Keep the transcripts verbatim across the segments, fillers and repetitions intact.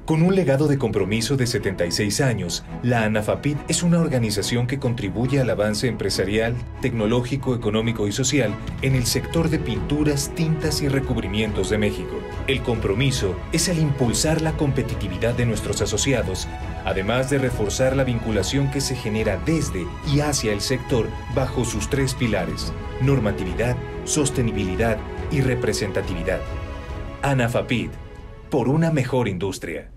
Con un legado de compromiso de setenta y seis años, la ANAFAPID es una organización que contribuye al avance empresarial, tecnológico, económico y social en el sector de pinturas, tintas y recubrimientos de México. El compromiso es el impulsar la competitividad de nuestros asociados, además de reforzar la vinculación que se genera desde y hacia el sector bajo sus tres pilares: normatividad, sostenibilidad y representatividad. ANAFAPID, por una mejor industria.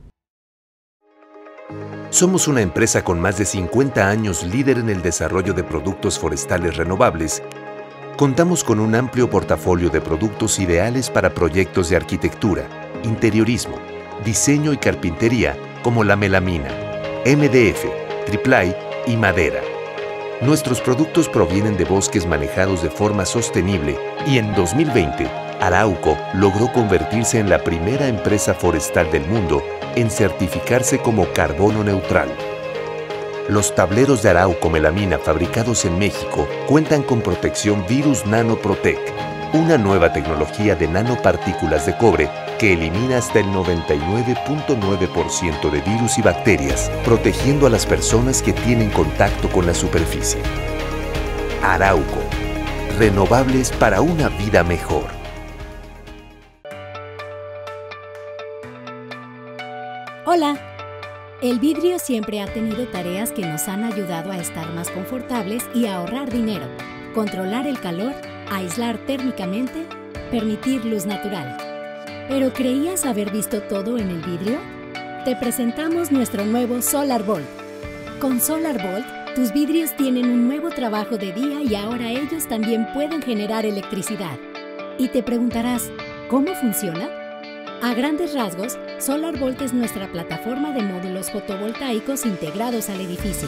Somos una empresa con más de cincuenta años líder en el desarrollo de productos forestales renovables. Contamos con un amplio portafolio de productos ideales para proyectos de arquitectura, interiorismo, diseño y carpintería, como la melamina, M D F, triplay y madera. Nuestros productos provienen de bosques manejados de forma sostenible y en dos mil veinte, Arauco logró convertirse en la primera empresa forestal del mundo en certificarse como carbono neutral. Los tableros de Arauco Melamina fabricados en México cuentan con protección Virus NanoProtect, una nueva tecnología de nanopartículas de cobre que elimina hasta el noventa y nueve punto nueve por ciento de virus y bacterias, protegiendo a las personas que tienen contacto con la superficie. Arauco, renovables para una vida mejor. Hola. El vidrio siempre ha tenido tareas que nos han ayudado a estar más confortables y a ahorrar dinero, controlar el calor, aislar térmicamente, permitir luz natural. ¿Pero creías haber visto todo en el vidrio? Te presentamos nuestro nuevo SolarVolt. Con SolarVolt, tus vidrios tienen un nuevo trabajo de día y ahora ellos también pueden generar electricidad. Y te preguntarás, ¿cómo funciona? A grandes rasgos, SolarVolt es nuestra plataforma de módulos fotovoltaicos integrados al edificio.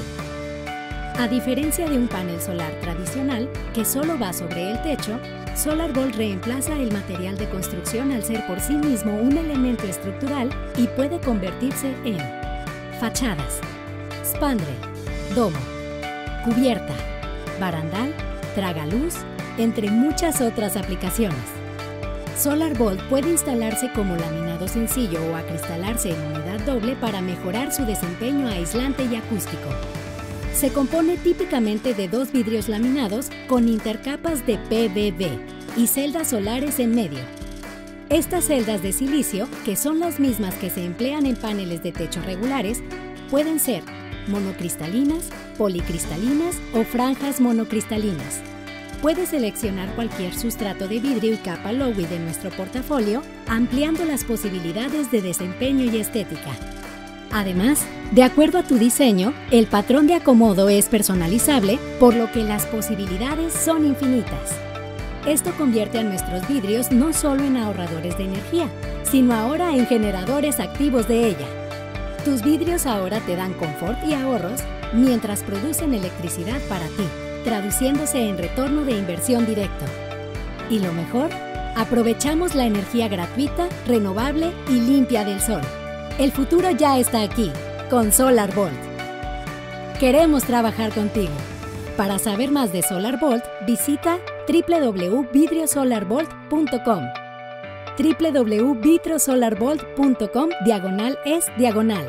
A diferencia de un panel solar tradicional, que solo va sobre el techo, SolarVolt reemplaza el material de construcción al ser por sí mismo un elemento estructural y puede convertirse en fachadas, spandrel, domo, cubierta, barandal, tragaluz, entre muchas otras aplicaciones. SolarVolt puede instalarse como laminado sencillo o acristalarse en unidad doble para mejorar su desempeño aislante y acústico. Se compone típicamente de dos vidrios laminados con intercapas de P V B y celdas solares en medio. Estas celdas de silicio, que son las mismas que se emplean en paneles de techo regulares, pueden ser monocristalinas, policristalinas o franjas monocristalinas. Puedes seleccionar cualquier sustrato de vidrio y capa Lowy de nuestro portafolio, ampliando las posibilidades de desempeño y estética. Además, de acuerdo a tu diseño, el patrón de acomodo es personalizable, por lo que las posibilidades son infinitas. Esto convierte a nuestros vidrios no solo en ahorradores de energía, sino ahora en generadores activos de ella. Tus vidrios ahora te dan confort y ahorros mientras producen electricidad para ti, traduciéndose en retorno de inversión directo. Y lo mejor, aprovechamos la energía gratuita, renovable y limpia del sol. El futuro ya está aquí, con SolarVolt. Queremos trabajar contigo. Para saber más de SolarVolt, visita w w w punto vidrio solar volt punto com. w w w punto vidrio solar volt punto com diagonal es diagonal.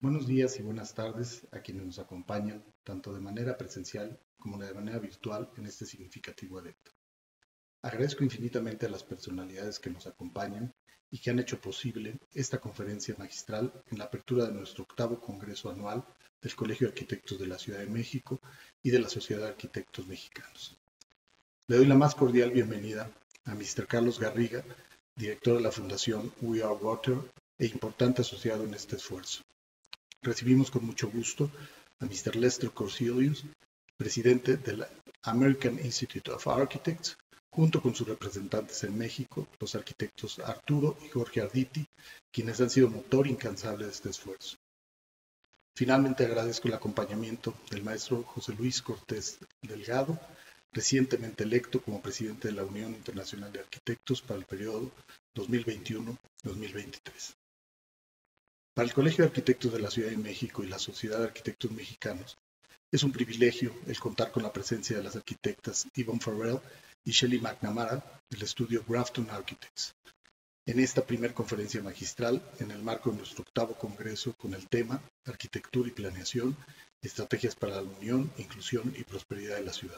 Buenos días y buenas tardes a quienes nos acompañan, tanto de manera presencial como de manera virtual en este significativo evento. Agradezco infinitamente a las personalidades que nos acompañan y que han hecho posible esta conferencia magistral en la apertura de nuestro octavo Congreso Anual del Colegio de Arquitectos de la Ciudad de México y de la Sociedad de Arquitectos Mexicanos. Le doy la más cordial bienvenida a mister Carlos Garriga, director de la Fundación We Are Water e importante asociado en este esfuerzo. Recibimos con mucho gusto a mister Lester Korselius, presidente del American Institute of Architects, junto con sus representantes en México, los arquitectos Arturo y Jorge Arditi, quienes han sido motor incansable de este esfuerzo. Finalmente agradezco el acompañamiento del maestro José Luis Cortés Delgado, recientemente electo como presidente de la Unión Internacional de Arquitectos para el periodo dos mil veintiuno a dos mil veintitrés. Para el Colegio de Arquitectos de la Ciudad de México y la Sociedad de Arquitectos Mexicanos, es un privilegio el contar con la presencia de las arquitectas Yvonne Farrell y Shelley McNamara del estudio Grafton Architects, en esta primera conferencia magistral en el marco de nuestro octavo congreso con el tema Arquitectura y Planeación, Estrategias para la Unión, Inclusión y Prosperidad de la Ciudad.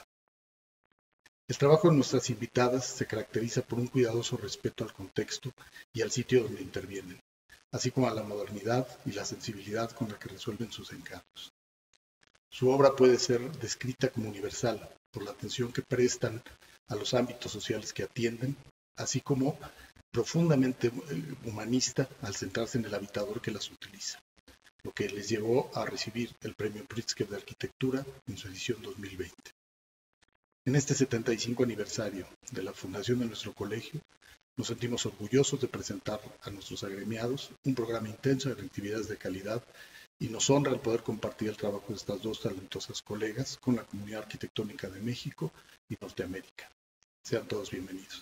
El trabajo de nuestras invitadas se caracteriza por un cuidadoso respeto al contexto y al sitio donde intervienen, así como a la modernidad y la sensibilidad con la que resuelven sus encantos. Su obra puede ser descrita como universal por la atención que prestan a los ámbitos sociales que atienden, así como profundamente humanista al centrarse en el habitador que las utiliza, lo que les llevó a recibir el Premio Pritzker de Arquitectura en su edición dos mil veinte. En este setenta y cinco aniversario de la fundación de nuestro colegio, nos sentimos orgullosos de presentar a nuestros agremiados un programa intenso de actividades de calidad y nos honra el poder compartir el trabajo de estas dos talentosas colegas con la comunidad arquitectónica de México y Norteamérica. Sean todos bienvenidos.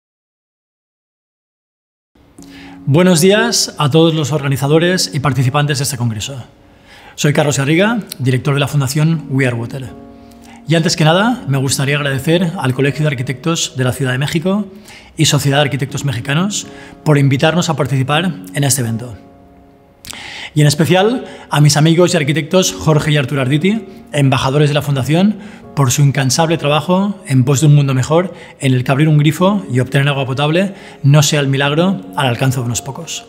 Buenos días a todos los organizadores y participantes de este congreso. Soy Carlos Garriga, director de la Fundación We Are Water. Y antes que nada, me gustaría agradecer al Colegio de Arquitectos de la Ciudad de México y Sociedad de Arquitectos Mexicanos por invitarnos a participar en este evento. Y en especial a mis amigos y arquitectos Jorge y Arturo Arditi, embajadores de la Fundación, por su incansable trabajo en pos de un mundo mejor en el que abrir un grifo y obtener agua potable no sea el milagro al alcance de unos pocos.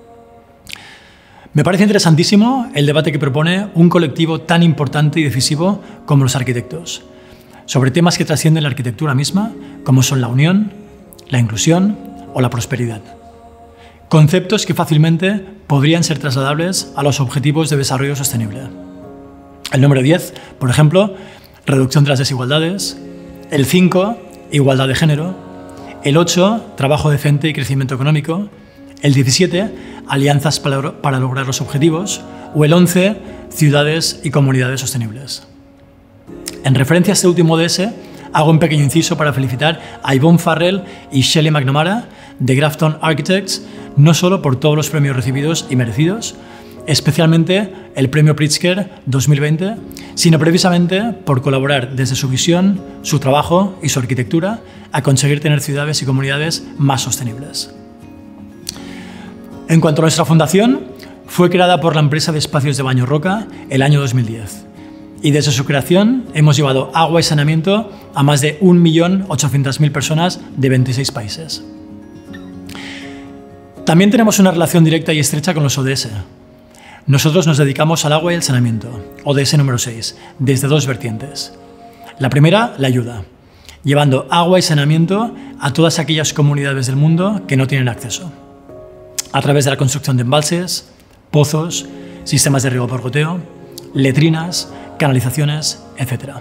Me parece interesantísimo el debate que propone un colectivo tan importante y decisivo como los arquitectos, sobre temas que trascienden la arquitectura misma, como son la unión, la inclusión o la prosperidad. Conceptos que fácilmente podrían ser trasladables a los objetivos de desarrollo sostenible. El número diez, por ejemplo, reducción de las desigualdades. El cinco, igualdad de género. El ocho, trabajo decente y crecimiento económico. El diecisiete, alianzas para, para lograr los objetivos. O el once, ciudades y comunidades sostenibles. En referencia a este último de ese, hago un pequeño inciso para felicitar a Yvonne Farrell y Shelley McNamara de Grafton Architects, no solo por todos los premios recibidos y merecidos, especialmente el Premio Pritzker dos mil veinte, sino precisamente por colaborar desde su visión, su trabajo y su arquitectura a conseguir tener ciudades y comunidades más sostenibles. En cuanto a nuestra fundación, fue creada por la empresa de espacios de Baño Roca el año dos mil diez. Y desde su creación hemos llevado agua y saneamiento a más de un millón ochocientas mil personas de veintiséis países. También tenemos una relación directa y estrecha con los O D S. Nosotros nos dedicamos al agua y al saneamiento, O D S número seis, desde dos vertientes. La primera, la ayuda, llevando agua y saneamiento a todas aquellas comunidades del mundo que no tienen acceso, a través de la construcción de embalses, pozos, sistemas de riego por goteo, letrinas, canalizaciones, etcétera.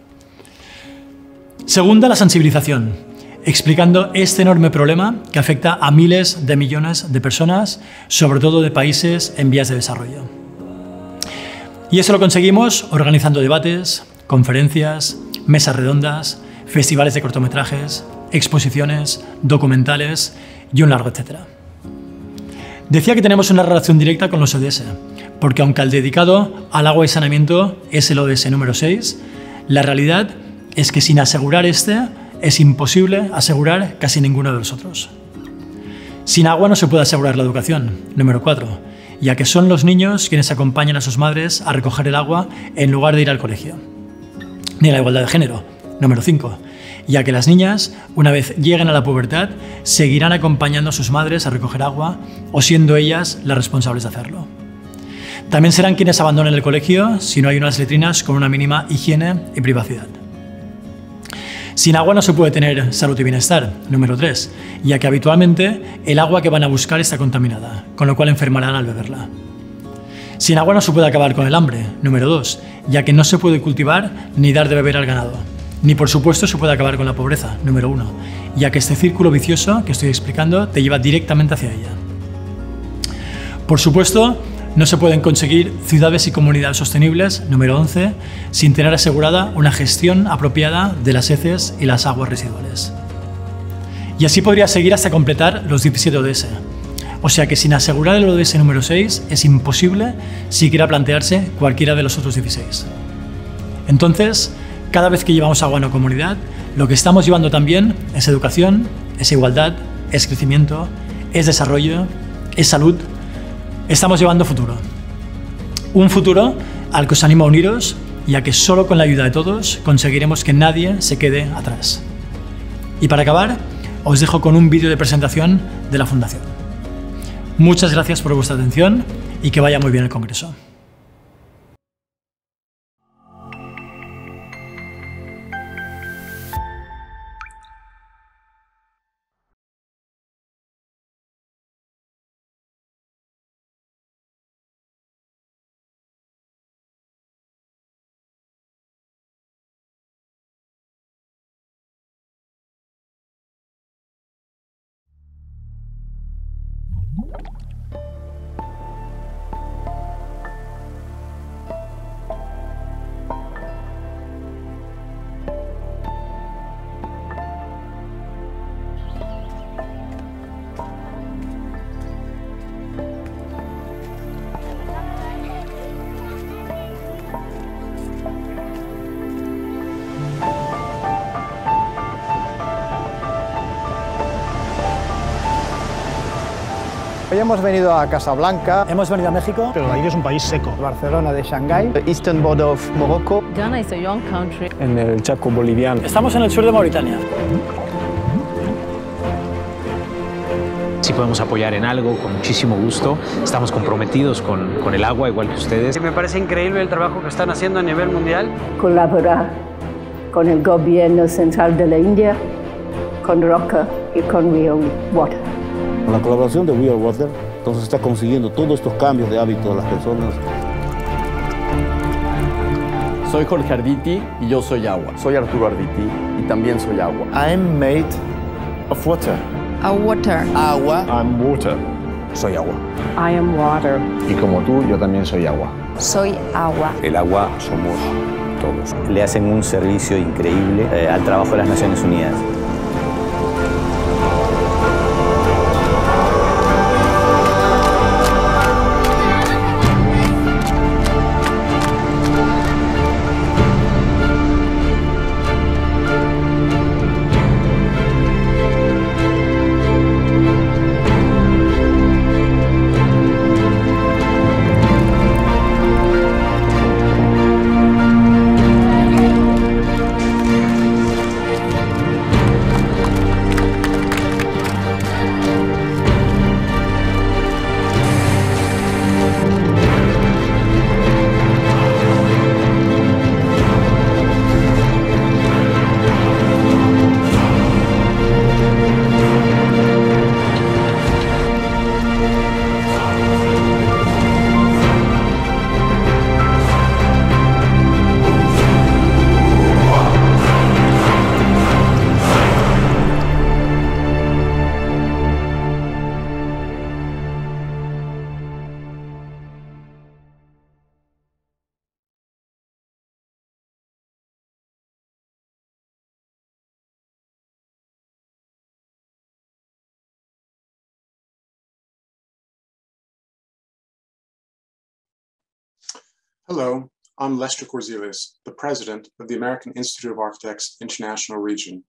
Segunda, la sensibilización, explicando este enorme problema que afecta a miles de millones de personas, sobre todo de países en vías de desarrollo. Y eso lo conseguimos organizando debates, conferencias, mesas redondas, festivales de cortometrajes, exposiciones, documentales y un largo etcétera. Decía que tenemos una relación directa con los O D S, porque aunque el dedicado al agua y saneamiento es el O D S número seis, la realidad es que sin asegurar este, es imposible asegurar casi ninguno de los otros. Sin agua no se puede asegurar la educación, número cuatro, ya que son los niños quienes acompañan a sus madres a recoger el agua en lugar de ir al colegio. Ni la igualdad de género. Número cinco. Ya que las niñas, una vez lleguen a la pubertad, seguirán acompañando a sus madres a recoger agua o siendo ellas las responsables de hacerlo. También serán quienes abandonen el colegio si no hay unas letrinas con una mínima higiene y privacidad. Sin agua no se puede tener salud y bienestar. Número tres. Ya que habitualmente el agua que van a buscar está contaminada, con lo cual enfermarán al beberla. Sin agua no se puede acabar con el hambre. Número dos. Ya que no se puede cultivar ni dar de beber al ganado. Ni por supuesto se puede acabar con la pobreza. Número uno. Ya que este círculo vicioso que estoy explicando te lleva directamente hacia ella. Por supuesto, no se pueden conseguir ciudades y comunidades sostenibles, número once, sin tener asegurada una gestión apropiada de las heces y las aguas residuales. Y así podría seguir hasta completar los diecisiete O D S. O sea que sin asegurar el O D S número seis es imposible siquiera plantearse cualquiera de los otros dieciséis. Entonces, cada vez que llevamos agua a una comunidad, lo que estamos llevando también es educación, es igualdad, es crecimiento, es desarrollo, es salud. Estamos llevando futuro. Un futuro al que os animo a uniros, ya que solo con la ayuda de todos conseguiremos que nadie se quede atrás. Y para acabar, os dejo con un vídeo de presentación de la Fundación. Muchas gracias por vuestra atención y que vaya muy bien el Congreso. Hoy hemos venido a Casablanca. Hemos venido a México, pero la India es un país seco. Barcelona de Shanghái. The Eastern Border of Morocco. Ghana is a young country. En el Chaco boliviano. Estamos en el sur de Mauritania. Si podemos apoyar en algo, con muchísimo gusto. Estamos comprometidos con, con el agua, igual que ustedes. Me parece increíble el trabajo que están haciendo a nivel mundial. Colaborar con el gobierno central de la India, con Roca y con Real Water. Con la colaboración de Real Water, entonces está consiguiendo todos estos cambios de hábito de las personas. Soy Jorge Arditi y yo soy agua. Soy Arturo Arditi y también soy agua. I am made of water. A water. Agua. I'm water. Soy agua. I am water. Y como tú, yo también soy agua. Soy agua. El agua somos todos. Le hacen un servicio increíble eh, al trabajo de las Naciones Unidas. Hello, I'm Lester Corzelis, the president of the American Institute of Architects International Region.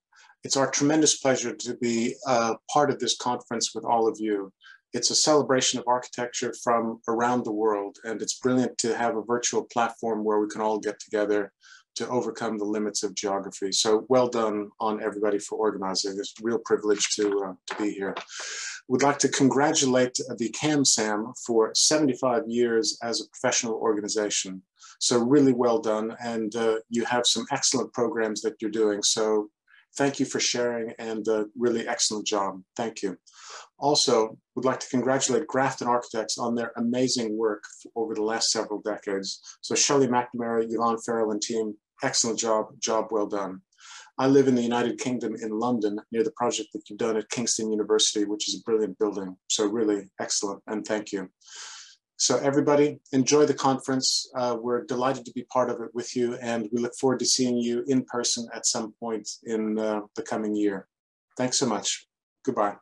It's our tremendous pleasure to be uh, part of this conference with all of you. It's a celebration of architecture from around the world, and it's brilliant to have a virtual platform where we can all get together to overcome the limits of geography. So well done on everybody for organizing. It's a real privilege to, uh, to be here. We'd like to congratulate the CAMSAM for seventy-five years as a professional organization. So really well done, and uh, you have some excellent programs that you're doing. So thank you for sharing, and a really excellent job. Thank you. Also, we'd like to congratulate Grafton Architects on their amazing work over the last several decades. So Shelley McNamara, Yvonne Farrell, and team, excellent job, job well done. I live in the United Kingdom in London, near the project that you've done at Kingston University, which is a brilliant building. So really excellent, and thank you. So everybody, enjoy the conference. Uh, we're delighted to be part of it with you, and we look forward to seeing you in person at some point in uh, the coming year. Thanks so much. Goodbye.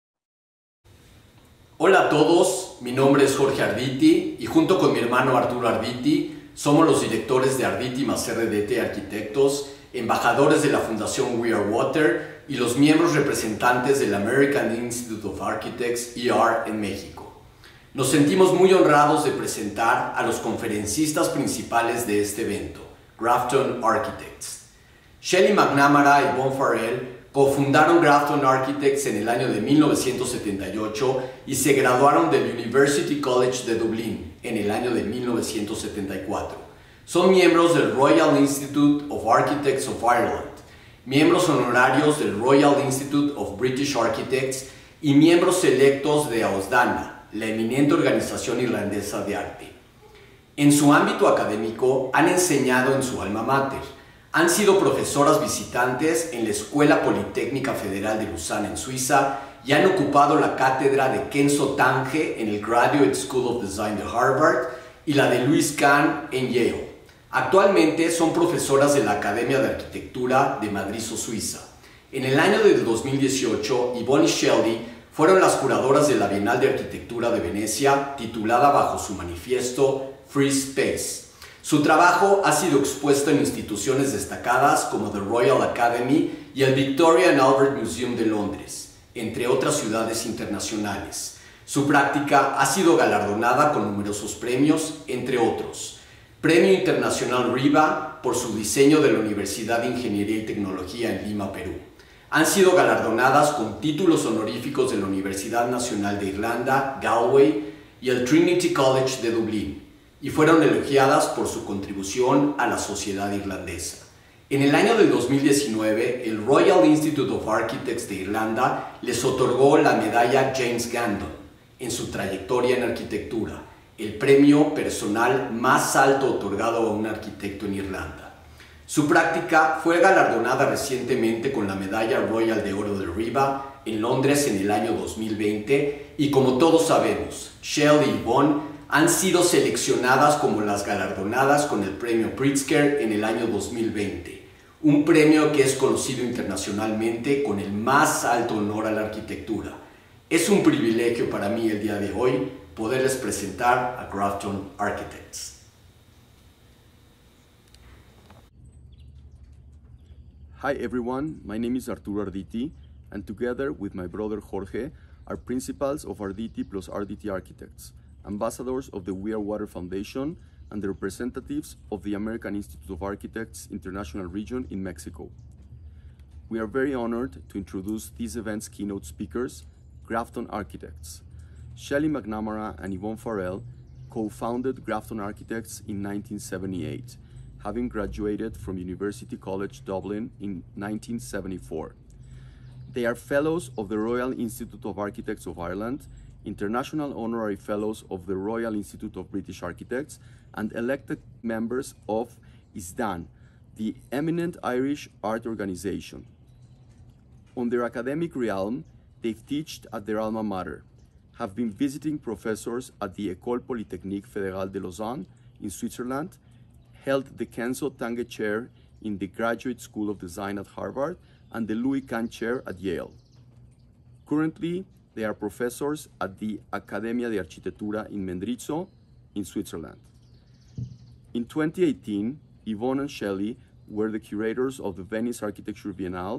Hola a todos, mi nombre es Jorge Arditi y junto con mi hermano Arturo Arditi somos los directores de Arditi más R D T Arquitectos, embajadores de la Fundación We Are Water y los miembros representantes del American Institute of Architects, E R, en México. Nos sentimos muy honrados de presentar a los conferencistas principales de este evento, Grafton Architects. Shelley McNamara y Yvonne Farrell cofundaron Grafton Architects en el año de mil novecientos setenta y ocho y se graduaron del University College de Dublín en el año de mil novecientos setenta y cuatro. Son miembros del Royal Institute of Architects of Ireland, miembros honorarios del Royal Institute of British Architects y miembros electos de AOSDANA, la eminente organización irlandesa de arte. En su ámbito académico han enseñado en su alma mater, han sido profesoras visitantes en la Escuela Politécnica Federal de Lausana en Suiza y han ocupado la cátedra de Kenzo Tange en el Graduate School of Design de Harvard y la de Louis Kahn en Yale. Actualmente son profesoras de la Academia de Arquitectura de Madrid, Suiza. En el año del dos mil dieciocho, Yvonne y Shelley fueron las curadoras de la Bienal de Arquitectura de Venecia, titulada bajo su manifiesto Free Space. Su trabajo ha sido expuesto en instituciones destacadas como the Royal Academy y el Victoria and Albert Museum de Londres, entre otras ciudades internacionales. Su práctica ha sido galardonada con numerosos premios, entre otros: Premio Internacional RIBA por su diseño de la Universidad de Ingeniería y Tecnología en Lima, Perú. Han sido galardonadas con títulos honoríficos de la Universidad Nacional de Irlanda, Galway, y el Trinity College de Dublín, y fueron elogiadas por su contribución a la sociedad irlandesa. En el año del dos mil diecinueve, el Royal Institute of Architects de Irlanda les otorgó la medalla James Gandon en su trayectoria en arquitectura, el premio personal más alto otorgado a un arquitecto en Irlanda. Su práctica fue galardonada recientemente con la medalla Royal de Oro del RIBA en Londres en el año dos mil veinte, y como todos sabemos, Shelley y Yvonne han sido seleccionadas como las galardonadas con el premio Pritzker en el año dos mil veinte, un premio que es conocido internacionalmente con el más alto honor a la arquitectura. Es un privilegio para mí el día de hoy poderles presentar a Grafton Architects. Hi everyone, my name is Arturo Arditi, and together with my brother Jorge, are principals of Arditi plus Arditi Architects, ambassadors of the We Are Water Foundation, and the representatives of the American Institute of Architects International Region in Mexico. We are very honored to introduce this event's keynote speakers, Grafton Architects. Shelley McNamara and Yvonne Farrell co-founded Grafton Architects in nineteen seventy-eight, having graduated from University College Dublin in nineteen seventy-four. They are Fellows of the Royal Institute of Architects of Ireland, International Honorary Fellows of the Royal Institute of British Architects, and elected members of ISDAN, the eminent Irish art organization. On their academic realm, they've taught at their alma mater, have been visiting professors at the École Polytechnique Fédérale de Lausanne in Switzerland, held the Kenzo Tange Chair in the Graduate School of Design at Harvard and the Louis Kahn Chair at Yale. Currently, they are professors at the Accademia de Arquitectura in Mendrisio in Switzerland. In twenty eighteen, Yvonne and Shelley were the curators of the Venice Architecture Biennale,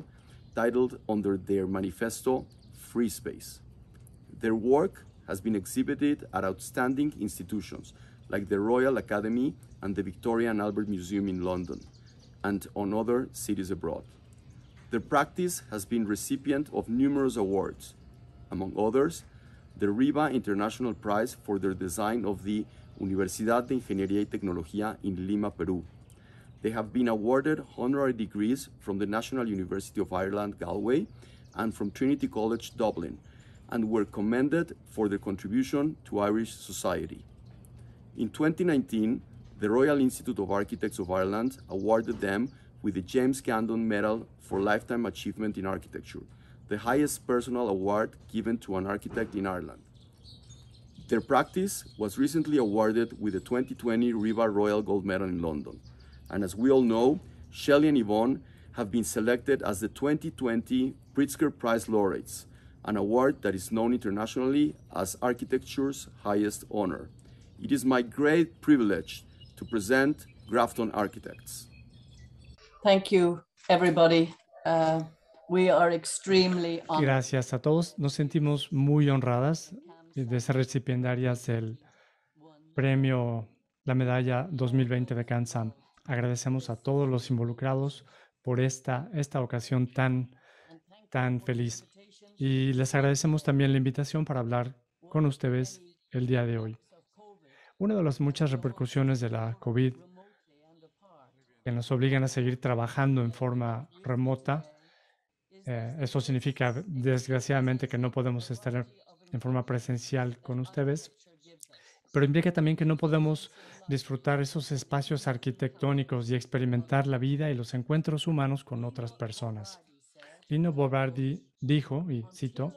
titled under their manifesto, Free Space. Their work has been exhibited at outstanding institutions like the Royal Academy and the Victoria and Albert Museum in London, and on other cities abroad. Their practice has been recipient of numerous awards, among others, the RIVA International Prize for their design of the Universidad de Ingeniería y Tecnología in Lima, Peru. They have been awarded honorary degrees from the National University of Ireland, Galway, and from Trinity College, Dublin, and were commended for their contribution to Irish society. In twenty nineteen, the Royal Institute of Architects of Ireland awarded them with the James Gandon Medal for Lifetime Achievement in Architecture, the highest personal award given to an architect in Ireland. Their practice was recently awarded with the twenty twenty RIVA Royal Gold Medal in London. And as we all know, Shelley and Yvonne have been selected as the twenty twenty Pritzker Prize laureates, an award that is known internationally as architecture's highest honor. It is my great privilege to present Grafton Architects. Thank you, everybody. Uh, we are extremely honored. Gracias a todos. Nos sentimos muy honradas de ser recipiendarias del premio, la medalla dos mil veinte de CANSAM. Agradecemos a todos los involucrados por esta, esta ocasión tan, tan feliz. Y les agradecemos también la invitación para hablar con ustedes el día de hoy. Una de las muchas repercusiones de la COVID que nos obligan a seguir trabajando en forma remota, eh, eso significa desgraciadamente que no podemos estar en forma presencial con ustedes, pero implica también que no podemos disfrutar esos espacios arquitectónicos y experimentar la vida y los encuentros humanos con otras personas. Lino Bobardi dijo, y cito,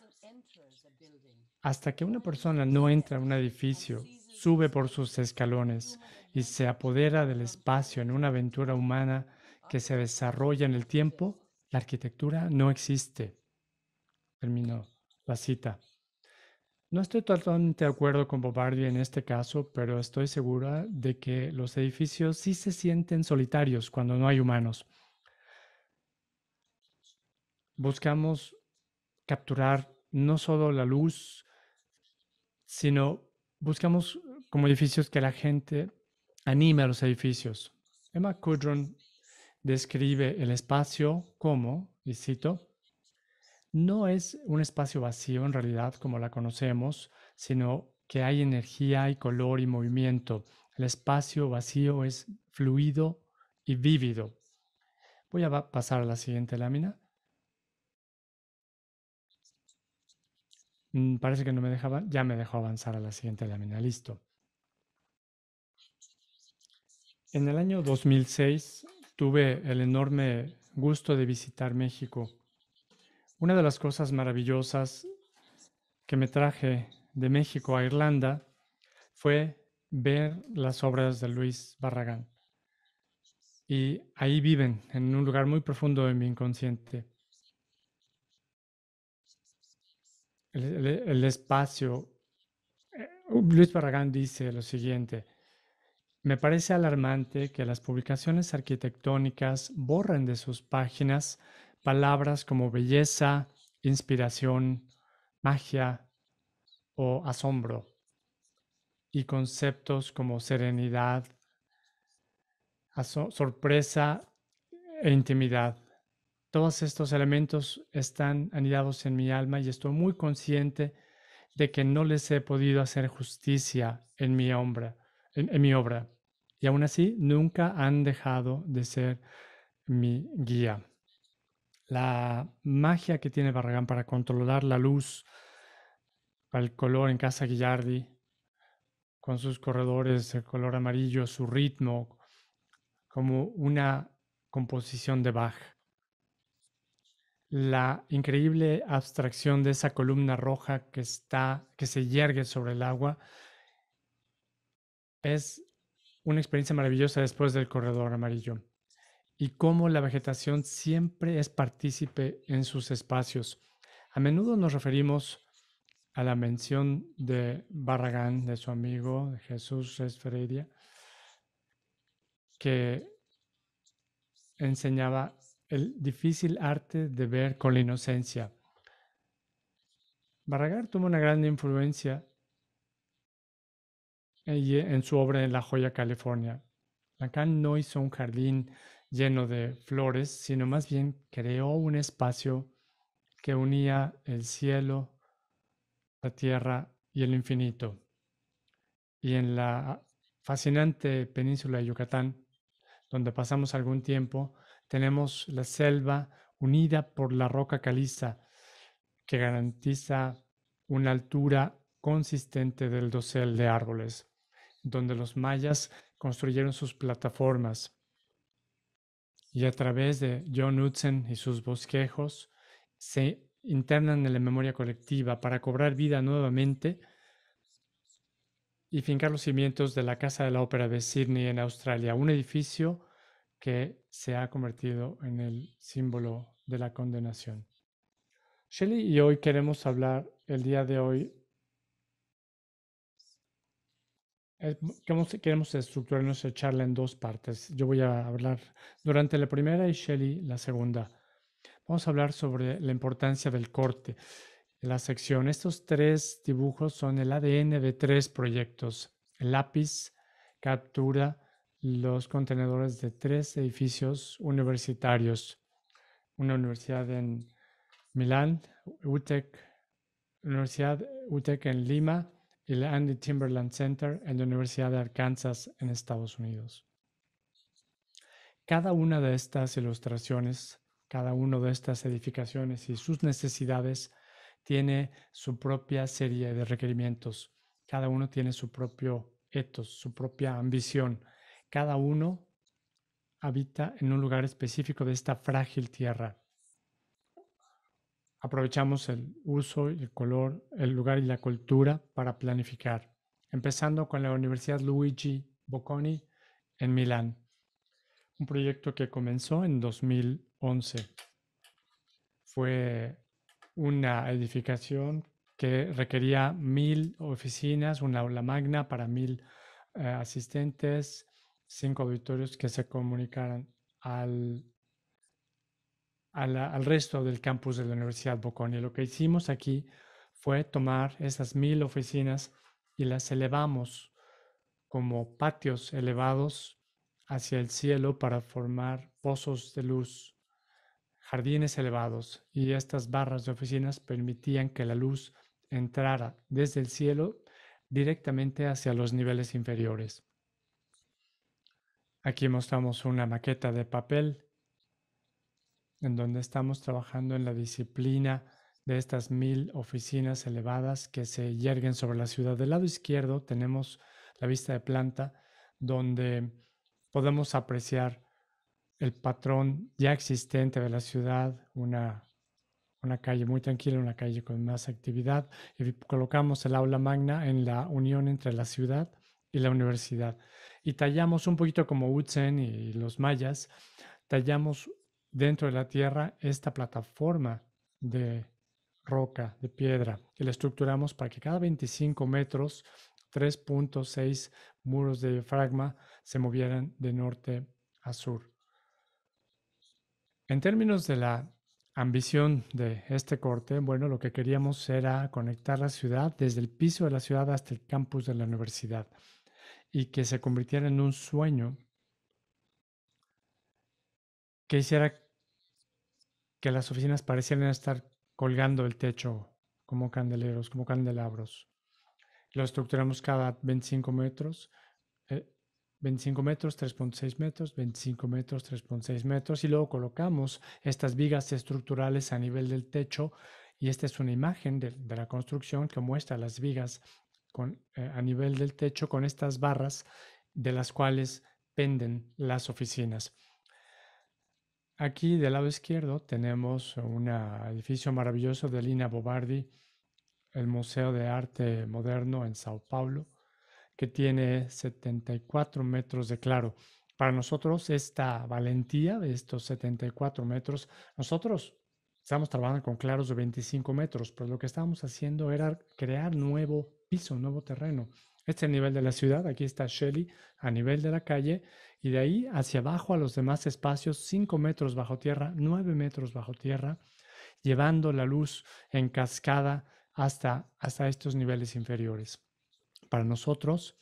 hasta que una persona no entra a un edificio, sube por sus escalones y se apodera del espacio en una aventura humana que se desarrolla en el tiempo, la arquitectura no existe. Termino la cita. No estoy totalmente de acuerdo con Bobardi en este caso, pero estoy segura de que los edificios sí se sienten solitarios cuando no hay humanos. Buscamos capturar no solo la luz, sino buscamos como edificios que la gente anime a los edificios. Emma Kudron describe el espacio como, y cito, no es un espacio vacío en realidad como la conocemos, sino que hay energía y color y movimiento. El espacio vacío es fluido y vívido. Voy a pasar a la siguiente lámina. Mm, parece que no me dejaba, ya me dejó avanzar a la siguiente lámina. Listo. En el año dos mil seis tuve el enorme gusto de visitar México. Una de las cosas maravillosas que me traje de México a Irlanda fue ver las obras de Luis Barragán. Y ahí viven, en un lugar muy profundo de mi inconsciente. El, el, el espacio. Luis Barragán dice lo siguiente: me parece alarmante que las publicaciones arquitectónicas borren de sus páginas palabras como belleza, inspiración, magia o asombro, y conceptos como serenidad, sorpresa e intimidad. Todos estos elementos están anidados en mi alma y estoy muy consciente de que no les he podido hacer justicia en mi obra, en, en mi obra. Y aún así, nunca han dejado de ser mi guía. La magia que tiene Barragán para controlar la luz, para el color en Casa Ghilardi, con sus corredores de color amarillo, su ritmo, como una composición de Bach. La increíble abstracción de esa columna roja que, está, que se yergue sobre el agua es una experiencia maravillosa después del corredor amarillo. Y cómo la vegetación siempre es partícipe en sus espacios. A menudo nos referimos a la mención de Barragán, de su amigo de Jesús Esfereira, que enseñaba el difícil arte de ver con la inocencia. Barragan tuvo una gran influencia en su obra en La Joya, California. Lacan no hizo un jardín lleno de flores, sino más bien creó un espacio que unía el cielo, la tierra y el infinito. Y en la fascinante península de Yucatán, donde pasamos algún tiempo, tenemos la selva unida por la roca caliza, que garantiza una altura consistente del dosel de árboles, donde los mayas construyeron sus plataformas. Y a través de John Utzon y sus bosquejos, se internan en la memoria colectiva para cobrar vida nuevamente y fincar los cimientos de la Casa de la Ópera de Sydney en Australia, un edificio que se ha convertido en el símbolo de la condenación. Shelley y hoy queremos hablar el día de hoy, eh, queremos, queremos estructurar nuestra charla en dos partes. Yo voy a hablar durante la primera y Shelley la segunda. Vamos a hablar sobre la importancia del corte, la sección. Estos tres dibujos son el A D N de tres proyectos. El lápiz captura los contenedores de tres edificios universitarios. Una universidad en Milán, U T E C, Universidad U T E C en Lima y el Andy Timberland Center en la Universidad de Arkansas en Estados Unidos. Cada una de estas ilustraciones, cada una de estas edificaciones y sus necesidades tiene su propia serie de requerimientos. Cada uno tiene su propio ethos, su propia ambición. Cada uno habita en un lugar específico de esta frágil tierra. Aprovechamos el uso, el color, el lugar y la cultura para planificar, empezando con la Universidad Luigi Bocconi en Milán, un proyecto que comenzó en dos mil once. Fue una edificación que requería mil oficinas, una aula magna para mil eh, asistentes, cinco auditorios que se comunicaran al Al, al resto del campus de la Universidad Bocconi. Lo que hicimos aquí fue tomar esas mil oficinas y las elevamos como patios elevados hacia el cielo para formar pozos de luz, jardines elevados, y estas barras de oficinas permitían que la luz entrara desde el cielo directamente hacia los niveles inferiores. Aquí mostramos una maqueta de papel en donde estamos trabajando en la disciplina de estas mil oficinas elevadas que se yerguen sobre la ciudad. Del lado izquierdo tenemos la vista de planta, donde podemos apreciar el patrón ya existente de la ciudad, una, una calle muy tranquila, una calle con más actividad, y colocamos el aula magna en la unión entre la ciudad y la universidad. Y tallamos un poquito como Utzon y los mayas, tallamos dentro de la tierra esta plataforma de roca, de piedra, y la estructuramos para que cada veinticinco metros, tres punto seis muros de diafragma se movieran de norte a sur. En términos de la ambición de este corte, bueno, lo que queríamos era conectar la ciudad desde el piso de la ciudad hasta el campus de la universidad y que se convirtiera en un sueño que hiciera que las oficinas parecieran estar colgando el techo como candeleros, como candelabros. Lo estructuramos cada veinticinco metros, eh, veinticinco metros, tres punto seis metros, veinticinco metros, tres punto seis metros, y luego colocamos estas vigas estructurales a nivel del techo, y esta es una imagen de, de la construcción que muestra las vigas con, eh, a nivel del techo con estas barras de las cuales penden las oficinas. Aquí del lado izquierdo tenemos un edificio maravilloso de Lina Bobardi, el Museo de Arte Moderno en Sao Paulo, que tiene setenta y cuatro metros de claro. Para nosotros esta valentía de estos setenta y cuatro metros, nosotros estamos trabajando con claros de veinticinco metros, pero lo que estábamos haciendo era crear nuevo piso, un nuevo terreno. Este es el nivel de la ciudad. Aquí está Shelley a nivel de la calle. Y de ahí hacia abajo a los demás espacios, cinco metros bajo tierra, nueve metros bajo tierra, llevando la luz en cascada hasta, hasta estos niveles inferiores. Para nosotros,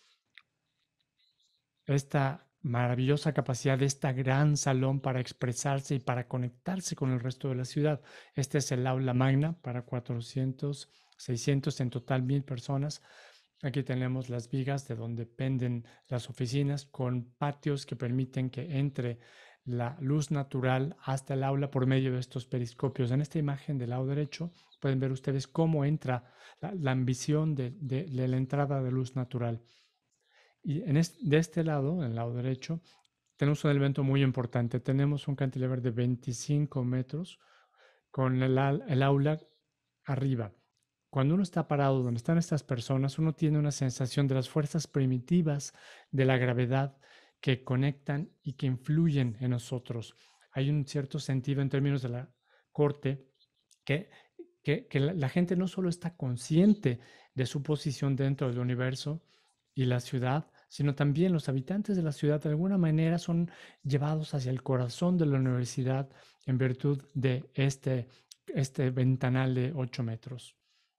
esta maravillosa capacidad de este gran salón para expresarse y para conectarse con el resto de la ciudad. Este es el aula magna para cuatrocientos, seiscientos, en total mil personas. Aquí tenemos las vigas de donde penden las oficinas con patios que permiten que entre la luz natural hasta el aula por medio de estos periscopios. En esta imagen del lado derecho pueden ver ustedes cómo entra la, la ambición de, de, de la entrada de luz natural. Y en este, de este lado, en el lado derecho, tenemos un elemento muy importante. Tenemos un cantilever de veinticinco metros con el, el aula arriba. Cuando uno está parado donde están estas personas, uno tiene una sensación de las fuerzas primitivas de la gravedad que conectan y que influyen en nosotros. Hay un cierto sentido en términos de la corte que, que, que la, la gente no solo está consciente de su posición dentro del universo y la ciudad, sino también los habitantes de la ciudad de alguna manera son llevados hacia el corazón de la universidad en virtud de este, este ventanal de ocho metros.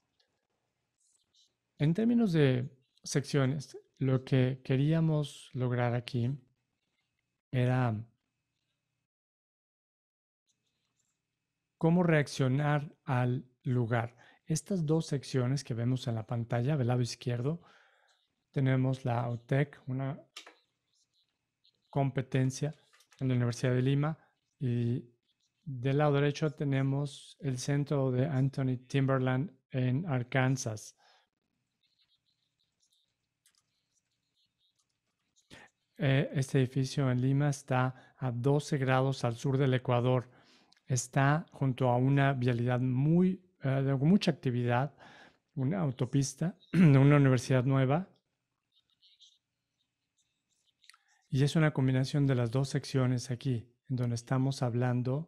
En términos de secciones, lo que queríamos lograr aquí era cómo reaccionar al lugar. Estas dos secciones que vemos en la pantalla del lado izquierdo, tenemos la U T E C, una competencia en la Universidad de Lima, y del lado derecho tenemos el centro de Anthony Timberland en Arkansas. Este edificio en Lima está a doce grados al sur del Ecuador. Está junto a una vialidad muy, uh, de mucha actividad, una autopista de una universidad nueva. Y es una combinación de las dos secciones aquí, en donde estamos hablando.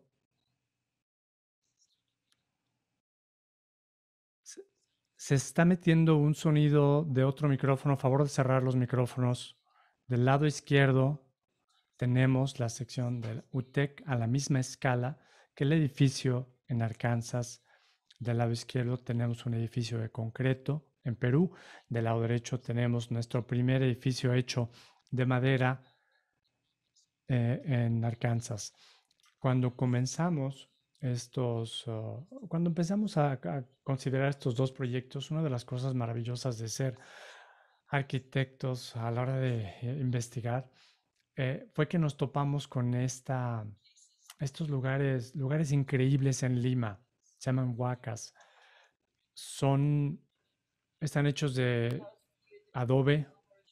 Se, se está metiendo un sonido de otro micrófono. A favor de cerrar los micrófonos. Del lado izquierdo tenemos la sección del U T E C a la misma escala que el edificio en Arkansas. Del lado izquierdo tenemos un edificio de concreto en Perú. Del lado derecho tenemos nuestro primer edificio hecho de madera eh, en Arkansas. Cuando comenzamos estos, uh, cuando empezamos a, a considerar estos dos proyectos, una de las cosas maravillosas de ser arquitectos a la hora de eh, investigar eh, fue que nos topamos con esta, estos lugares, lugares increíbles en Lima. Se llaman huacas. Son, están hechos de adobe,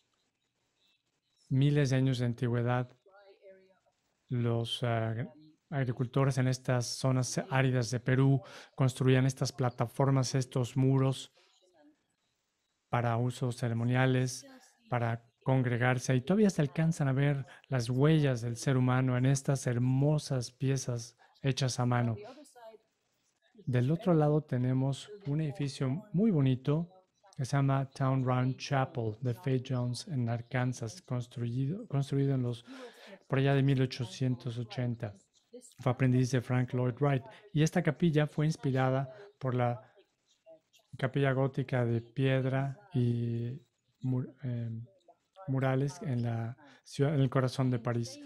miles de años de antigüedad. Los uh, agricultores en estas zonas áridas de Perú construían estas plataformas, estos muros para usos ceremoniales, para congregarse, y todavía se alcanzan a ver las huellas del ser humano en estas hermosas piezas hechas a mano. Del otro lado tenemos un edificio muy bonito que se llama Town Round Chapel de Faith Jones en Arkansas, construido, construido en los, por allá de mil ochocientos ochenta. Fue aprendiz de Frank Lloyd Wright, y esta capilla fue inspirada por la capilla gótica de piedra y mur, eh, murales en la ciudad, en el corazón de París,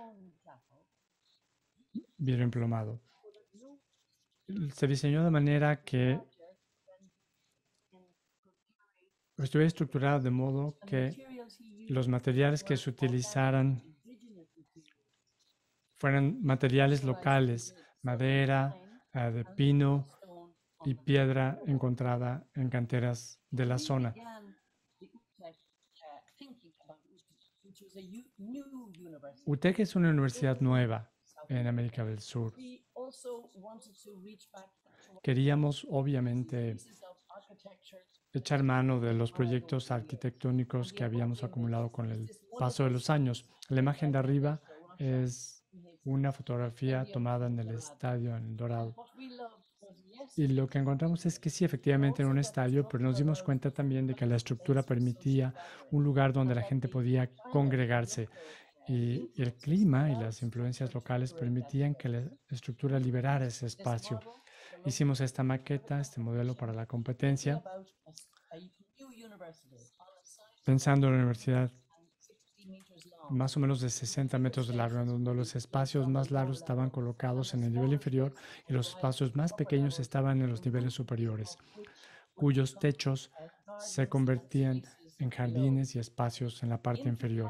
vidrio emplomado. Se diseñó de manera que estuviera estructurado de modo que los materiales que se utilizaran fueran materiales locales, madera, uh, de pino y piedra encontrada en canteras de la zona. U T E C es una universidad nueva en América del Sur. Queríamos, obviamente, echar mano de los proyectos arquitectónicos que habíamos acumulado con el paso de los años. La imagen de arriba es una fotografía tomada en el estadio en El Dorado. Y lo que encontramos es que sí, efectivamente era un estadio, pero nos dimos cuenta también de que la estructura permitía un lugar donde la gente podía congregarse. Y, y el clima y las influencias locales permitían que la estructura liberara ese espacio. Hicimos esta maqueta, este modelo para la competencia, pensando en la universidad más o menos de sesenta metros de largo, donde los espacios más largos estaban colocados en el nivel inferior y los espacios más pequeños estaban en los niveles superiores, cuyos techos se convertían en jardines y espacios en la parte inferior.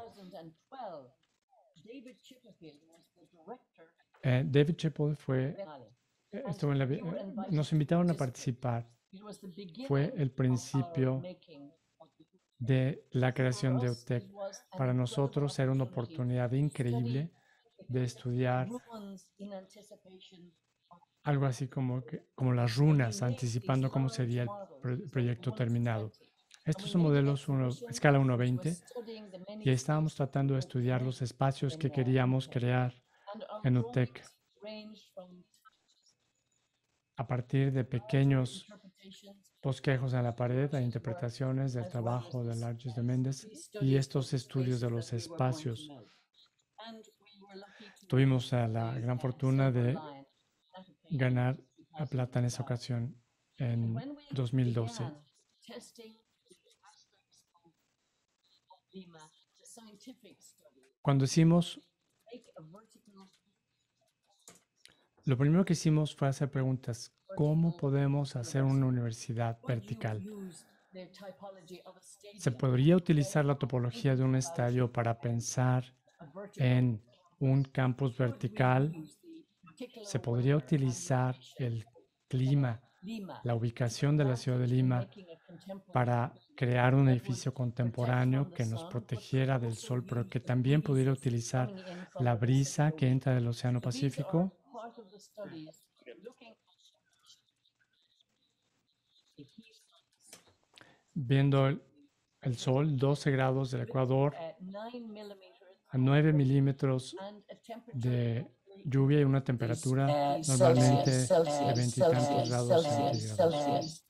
Eh, David Chipple fue, eh, estuvo en la, eh, nos invitaron a participar. Fue el principio de la creación de UTEC. Para nosotros era una oportunidad increíble de estudiar algo así como, que, como las runas, anticipando cómo sería el pro proyecto terminado. Estos son modelos uno, escala uno a veinte y estábamos tratando de estudiar los espacios que queríamos crear en UTEC a partir de pequeños bosquejos en la pared e interpretaciones del trabajo de Larges de Méndez y estos estudios de los espacios. Tuvimos uh, la gran fortuna de ganar a plata en esa ocasión en dos mil doce. Cuando hicimos, lo primero que hicimos fue hacer preguntas. ¿Cómo podemos hacer una universidad vertical? ¿Se podría utilizar la topología de un estadio para pensar en un campus vertical? ¿Se podría utilizar el clima, la ubicación de la ciudad de Lima para crear un edificio contemporáneo que nos protegiera del sol, pero que también pudiera utilizar la brisa que entra del Océano Pacífico? Viendo el, el sol, doce grados del Ecuador, a nueve milímetros de lluvia y una temperatura normalmente de veintitantos grados centígrados.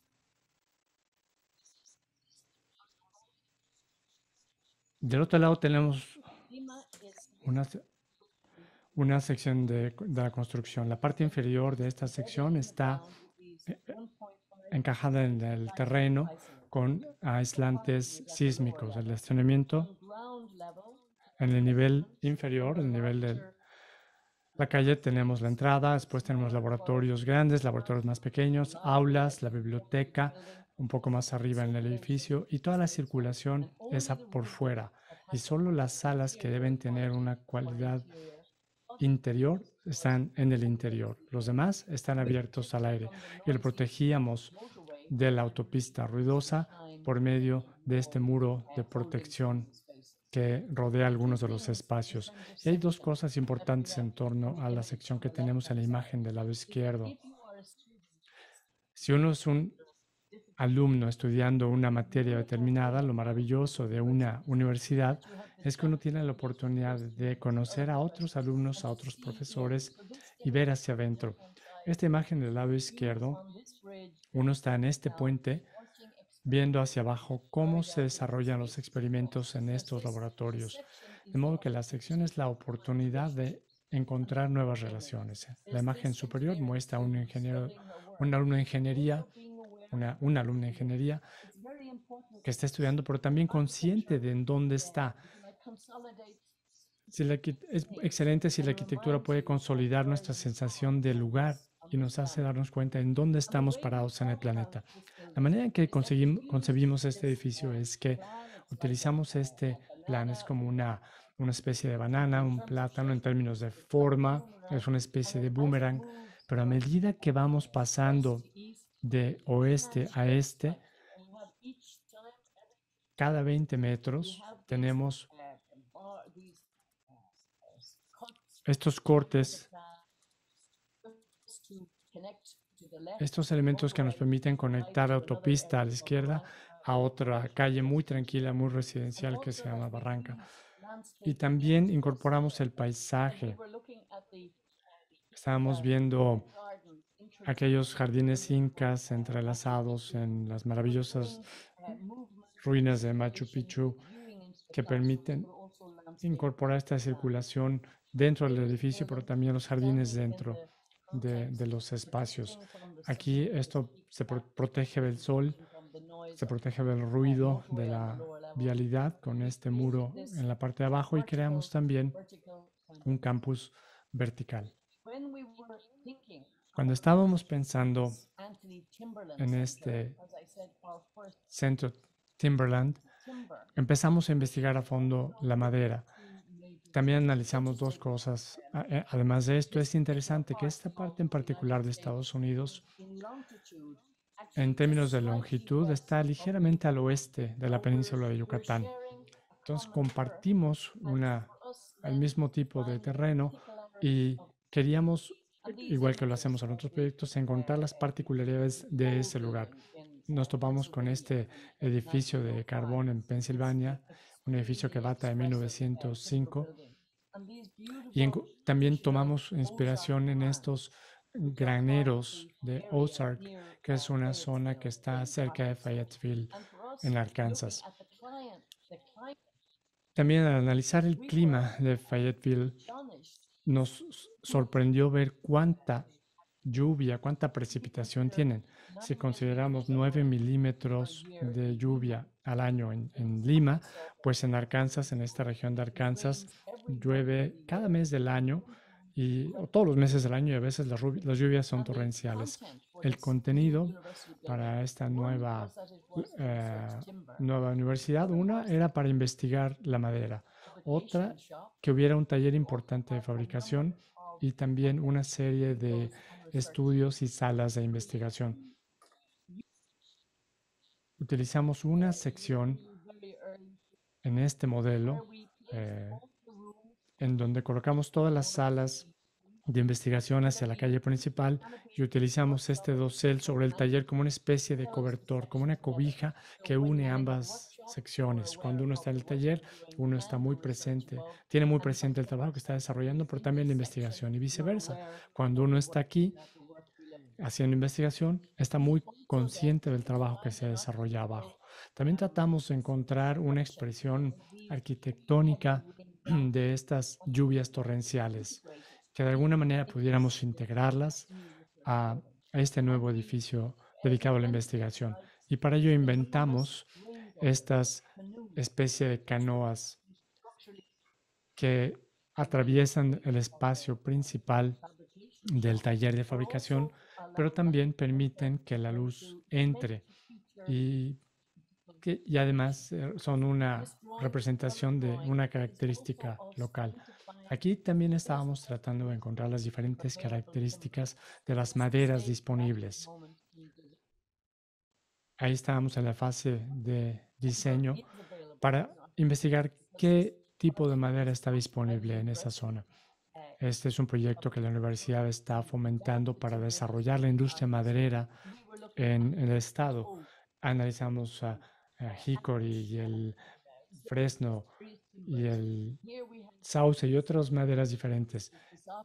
Del otro lado tenemos una, una sección de, de la construcción. La parte inferior de esta sección está encajada en el terreno con aislantes sísmicos. El estrenamiento en el nivel inferior, el nivel de la calle, tenemos la entrada, después tenemos laboratorios grandes, laboratorios más pequeños, aulas, la biblioteca, un poco más arriba en el edificio, y toda la circulación es por fuera. Y solo las salas que deben tener una cualidad interior están en el interior. Los demás están abiertos al aire. Y lo protegíamos de la autopista ruidosa por medio de este muro de protección que rodea algunos de los espacios. Y hay dos cosas importantes en torno a la sección que tenemos en la imagen del lado izquierdo. Si uno es un alumno estudiando una materia determinada, lo maravilloso de una universidad es que uno tiene la oportunidad de conocer a otros alumnos, a otros profesores y ver hacia adentro. Esta imagen del lado izquierdo, uno está en este puente viendo hacia abajo cómo se desarrollan los experimentos en estos laboratorios. De modo que la sección es la oportunidad de encontrar nuevas relaciones. La imagen superior muestra a un ingeniero, un alumno de ingeniería, una, una alumna de ingeniería que está estudiando, pero también consciente de en dónde está. Si la, es excelente si la arquitectura puede consolidar nuestra sensación de lugar y nos hace darnos cuenta en dónde estamos parados en el planeta. La manera en que concebimos este edificio es que utilizamos este plan, es como una, una especie de banana, un plátano en términos de forma, es una especie de boomerang, pero a medida que vamos pasando de oeste a este, cada veinte metros tenemos estos cortes, estos elementos que nos permiten conectar la autopista a la izquierda a otra calle muy tranquila, muy residencial que se llama Barranca. Y también incorporamos el paisaje. Estábamos viendo aquellos jardines incas entrelazados en las maravillosas ruinas de Machu Picchu que permiten incorporar esta circulación dentro del edificio, pero también los jardines dentro de, de los espacios. Aquí esto se pro- protege del sol, se protege del ruido de la vialidad con este muro en la parte de abajo y creamos también un campus vertical. Cuando estábamos pensando en este centro Timberland, empezamos a investigar a fondo la madera. También analizamos dos cosas. Además de esto, es interesante que esta parte en particular de Estados Unidos, en términos de longitud, está ligeramente al oeste de la península de Yucatán. Entonces, compartimos una, el mismo tipo de terreno y queríamos, igual que lo hacemos en otros proyectos, encontrar las particularidades de ese lugar. Nos topamos con este edificio de carbón en Pensilvania, un edificio que data de mil novecientos cinco. Y en, también tomamos inspiración en estos graneros de Ozark, que es una zona que está cerca de Fayetteville, en Arkansas. También al analizar el clima de Fayetteville, nos sorprendió ver cuánta lluvia, cuánta precipitación tienen. Si consideramos nueve milímetros de lluvia al año en, en Lima, pues en Arkansas, en esta región de Arkansas, llueve cada mes del año y o todos los meses del año y a veces las, las lluvias son torrenciales. El contenido para esta nueva, eh, nueva universidad, una era para investigar la madera, otra que hubiera un taller importante de fabricación y también una serie de estudios y salas de investigación. Utilizamos una sección en este modelo eh, en donde colocamos todas las salas de investigación hacia la calle principal y utilizamos este dosel sobre el taller como una especie de cobertor, como una cobija que une ambas secciones. Cuando uno está en el taller, uno está muy presente, tiene muy presente el trabajo que está desarrollando, pero también la investigación y viceversa. Cuando uno está aquí haciendo investigación, está muy consciente del trabajo que se desarrolla abajo. También tratamos de encontrar una expresión arquitectónica de estas lluvias torrenciales, que de alguna manera pudiéramos integrarlas a, a este nuevo edificio dedicado a la investigación. Y para ello inventamos estas especies de canoas que atraviesan el espacio principal del taller de fabricación, pero también permiten que la luz entre y, que, y además son una representación de una característica local. Aquí también estábamos tratando de encontrar las diferentes características de las maderas disponibles. Ahí estábamos en la fase de diseño para investigar qué tipo de madera está disponible en esa zona. Este es un proyecto que la universidad está fomentando para desarrollar la industria maderera en, en el estado. Analizamos a, a hickory y el fresno y el sauce y otras maderas diferentes.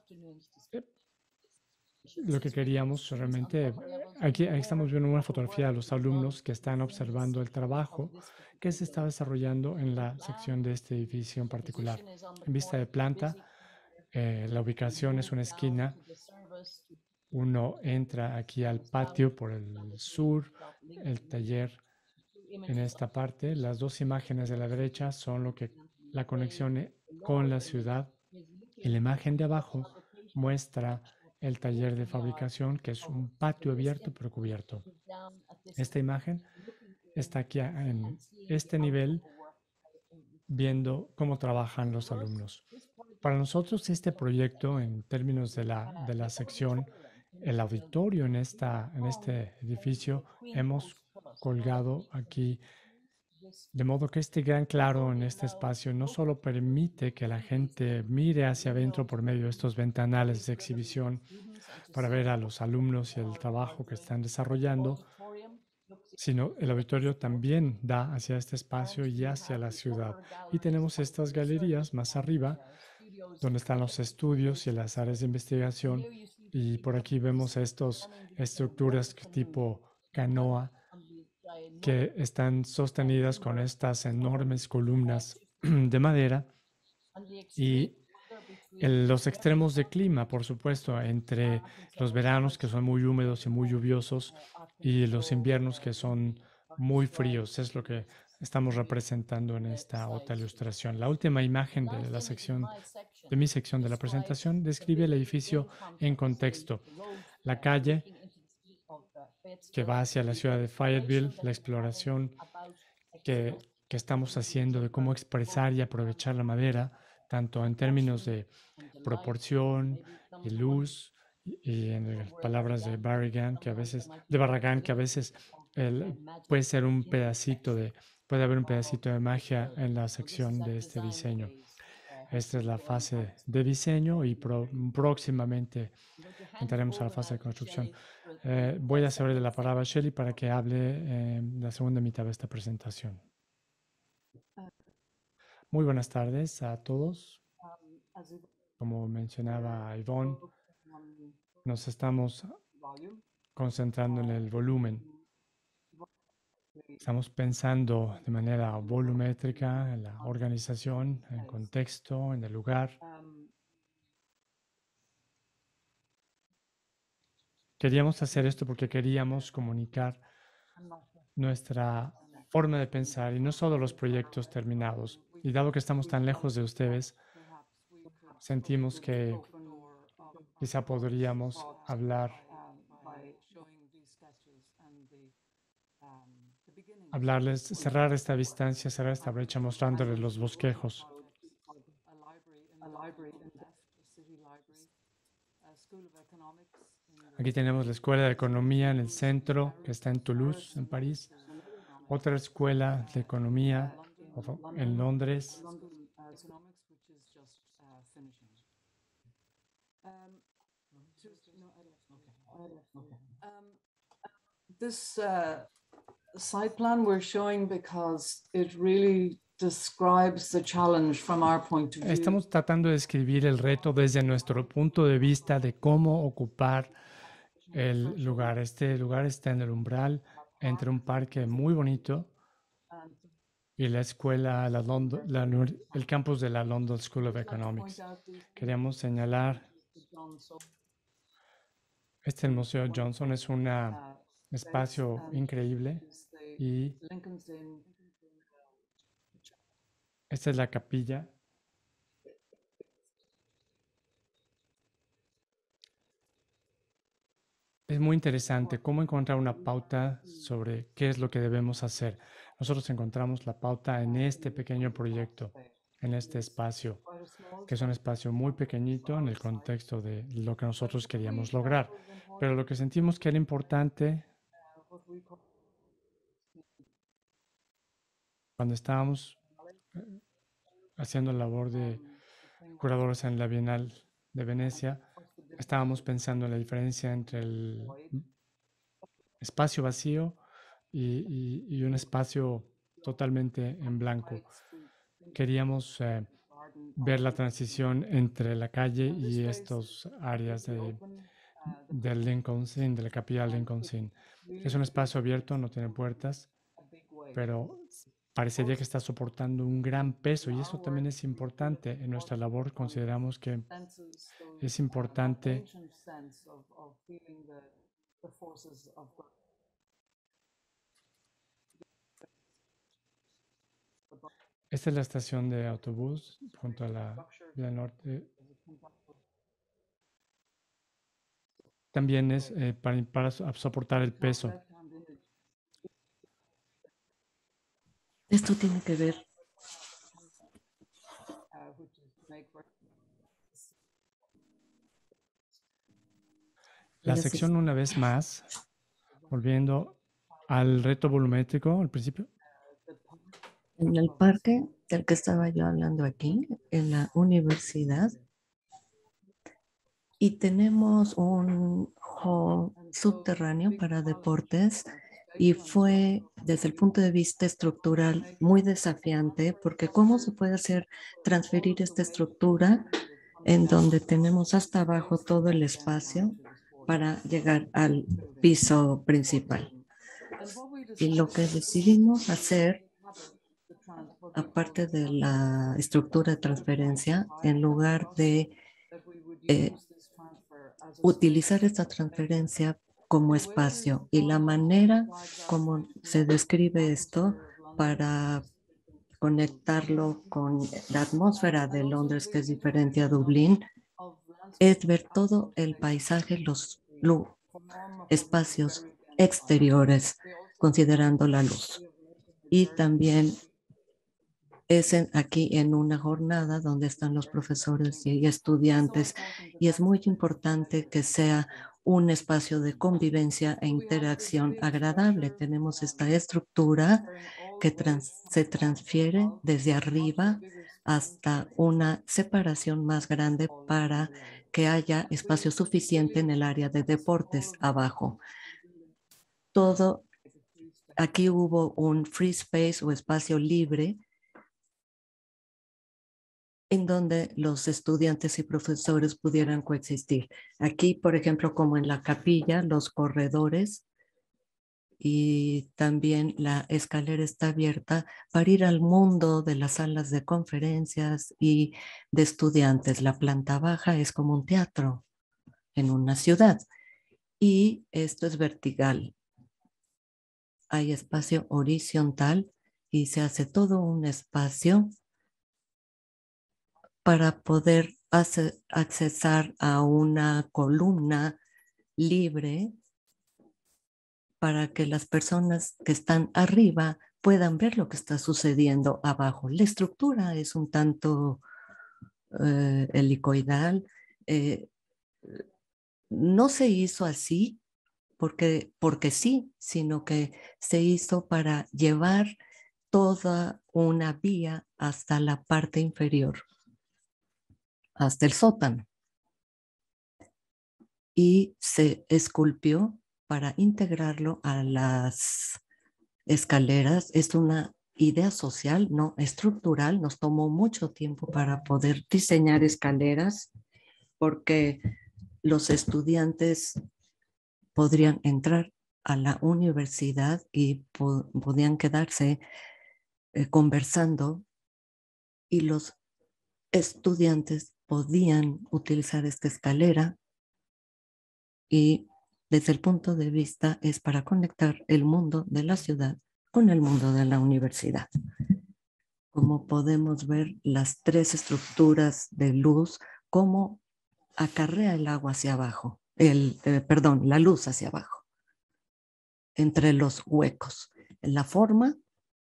Lo que queríamos realmente, aquí, aquí estamos viendo una fotografía de los alumnos que están observando el trabajo que se está desarrollando en la sección de este edificio en particular. En vista de planta, eh, la ubicación es una esquina. Uno entra aquí al patio por el sur, el taller en esta parte. Las dos imágenes de la derecha son lo que la conexión con la ciudad y la imagen de abajo muestra el taller de fabricación, que es un patio abierto pero cubierto. Esta imagen está aquí en este nivel, viendo cómo trabajan los alumnos. Para nosotros este proyecto, en términos de la, de la sección, el auditorio en, esta, en este edificio, hemos colgado aquí, de modo que este gran claro en este espacio no solo permite que la gente mire hacia adentro por medio de estos ventanales de exhibición para ver a los alumnos y el trabajo que están desarrollando, sino el auditorio también da hacia este espacio y hacia la ciudad. Y tenemos estas galerías más arriba, donde están los estudios y las áreas de investigación Y por aquí vemos estas estructuras tipo canoa que están sostenidas con estas enormes columnas de madera y en los extremos de clima, por supuesto, entre los veranos que son muy húmedos y muy lluviosos y los inviernos que son muy fríos. Es lo que estamos representando en esta otra ilustración. La última imagen de la sección, de mi sección de la presentación, describe el edificio en contexto. La calle que va hacia la ciudad de Fayetteville, la exploración que, que estamos haciendo de cómo expresar y aprovechar la madera, tanto en términos de proporción y luz, y, y en las palabras de Barragan, que a veces, de Barragan, que a veces el, puede ser un pedacito de, puede haber un pedacito de magia en la sección de este diseño. Esta es la fase de diseño y pro, próximamente entraremos a la fase de construcción. Eh, voy a cederle la palabra a Shelly para que hable eh, la segunda mitad de esta presentación. Muy buenas tardes a todos. Como mencionaba Yvonne, nos estamos concentrando en el volumen. Estamos pensando de manera volumétrica en la organización, en el contexto, en el lugar. Queríamos hacer esto porque queríamos comunicar nuestra forma de pensar y no solo los proyectos terminados. Y dado que estamos tan lejos de ustedes, sentimos que quizá podríamos hablar, hablarles, cerrar esta distancia, cerrar esta brecha, mostrándoles los bosquejos. Aquí tenemos la Escuela de Economía en el centro, que está en Toulouse, en París. Otra escuela de economía en Londres. This uh, site plan we're showing because it really describes the challenge from our point of view. Estamos tratando de describir el reto desde nuestro punto de vista de cómo ocupar el lugar. Este lugar está en el umbral entre un parque muy bonito y la escuela, la London, la, el campus de la London School of Economics. Queríamos señalar, este el Museo Johnson es un espacio increíble y esta es la capilla. Es muy interesante cómo encontrar una pauta sobre qué es lo que debemos hacer. Nosotros encontramos la pauta en este pequeño proyecto, en este espacio, que es un espacio muy pequeñito en el contexto de lo que nosotros queríamos lograr. Pero lo que sentimos que era importante cuando estábamos haciendo labor de curadores en la Bienal de Venecia, estábamos pensando en la diferencia entre el espacio vacío y, y, y un espacio totalmente en blanco. Queríamos eh, ver la transición entre la calle y estas áreas de, de Lincoln's Inn, de la capilla Lincoln's Inn. Es un espacio abierto, no tiene puertas, pero parecería que está soportando un gran peso y eso también es importante. En nuestra labor consideramos que es importante esta es la estación de autobús junto a la Vía Norte. También es eh, para, para soportar el peso. Esto tiene que ver la sección una vez más, volviendo al reto volumétrico al principio. En el parque del que estaba yo hablando aquí, en la universidad, y tenemos un hall subterráneo para deportes. Y fue, desde el punto de vista estructural, muy desafiante, porque ¿cómo se puede hacer transferir esta estructura en donde tenemos hasta abajo todo el espacio para llegar al piso principal. Y lo que decidimos hacer, aparte de la estructura de transferencia, en lugar de eh, utilizar esta transferencia como espacio, y la manera como se describe esto para conectarlo con la atmósfera de Londres, que es diferente a Dublín, es ver todo el paisaje, los espacios exteriores, considerando la luz. Y también es en, aquí en una jornada donde están los profesores y estudiantes, y es muy importante que sea un espacio de convivencia e interacción agradable. Tenemos esta estructura que trans, se transfiere desde arriba hasta una separación más grande para que haya espacio suficiente en el área de deportes abajo. Todo, aquí hubo un free space o espacio libre en donde los estudiantes y profesores pudieran coexistir. Aquí, por ejemplo, como en la capilla, los corredores y también la escalera está abierta para ir al mundo de las salas de conferencias y de estudiantes. La planta baja es como un teatro en una ciudad y esto es vertical. Hay espacio horizontal y se hace todo un espacio para poder hacer, accesar a una columna libre para que las personas que están arriba puedan ver lo que está sucediendo abajo. La estructura es un tanto eh, helicoidal. Eh, no se hizo así porque, porque sí, sino que se hizo para llevar toda una vía hasta la parte inferior, hasta el sótano. Y se esculpió para integrarlo a las escaleras. Es una idea social, no estructural. Nos tomó mucho tiempo para poder diseñar escaleras porque los estudiantes podrían entrar a la universidad y po- podían quedarse eh, conversando, y los estudiantes podían utilizar esta escalera, y desde el punto de vista es para conectar el mundo de la ciudad con el mundo de la universidad. Como podemos ver, las tres estructuras de luz, cómo acarrea el agua hacia abajo, el, eh, perdón, la luz hacia abajo, entre los huecos. La forma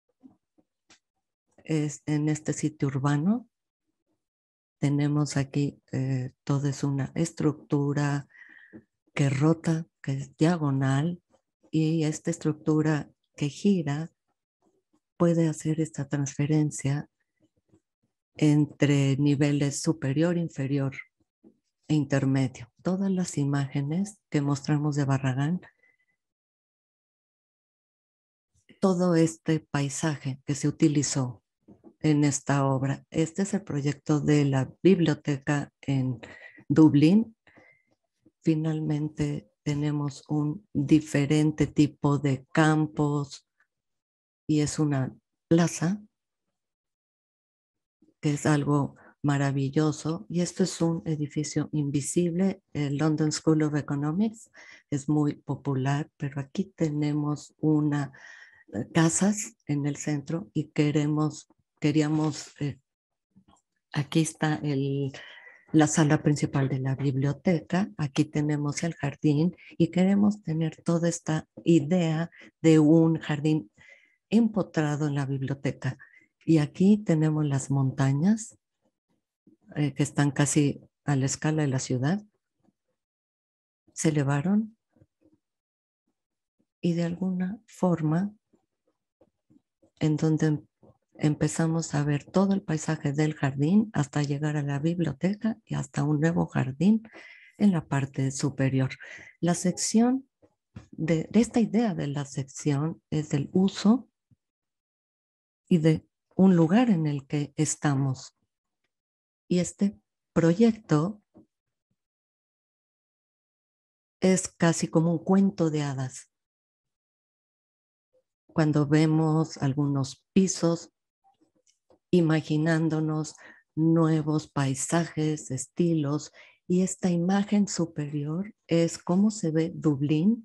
es en este sitio urbano. Tenemos aquí, eh, todo es una estructura que rota, que es diagonal, y esta estructura que gira puede hacer esta transferencia entre niveles superior, inferior e intermedio. Todas las imágenes que mostramos de Barragán, todo este paisaje que se utilizó en esta obra. Este es el proyecto de la biblioteca en Dublín. Finalmente tenemos un diferente tipo de campos y es una plaza que es algo maravilloso. Y esto es un edificio invisible, el London School of Economics. Es muy popular, pero aquí tenemos una eh, casas en el centro y queremos, queríamos, eh, aquí está el la sala principal de la biblioteca, aquí tenemos el jardín y queremos tener toda esta idea de un jardín empotrado en la biblioteca. Y aquí tenemos las montañas eh, que están casi a la escala de la ciudad. Se elevaron y de alguna forma en donde empezamos a ver todo el paisaje del jardín hasta llegar a la biblioteca y hasta un nuevo jardín en la parte superior. La sección de, de esta idea de la sección es del uso y de un lugar en el que estamos. Y este proyecto es casi como un cuento de hadas. Cuando vemos algunos pisos, imaginándonos nuevos paisajes, estilos, y esta imagen superior es cómo se ve Dublín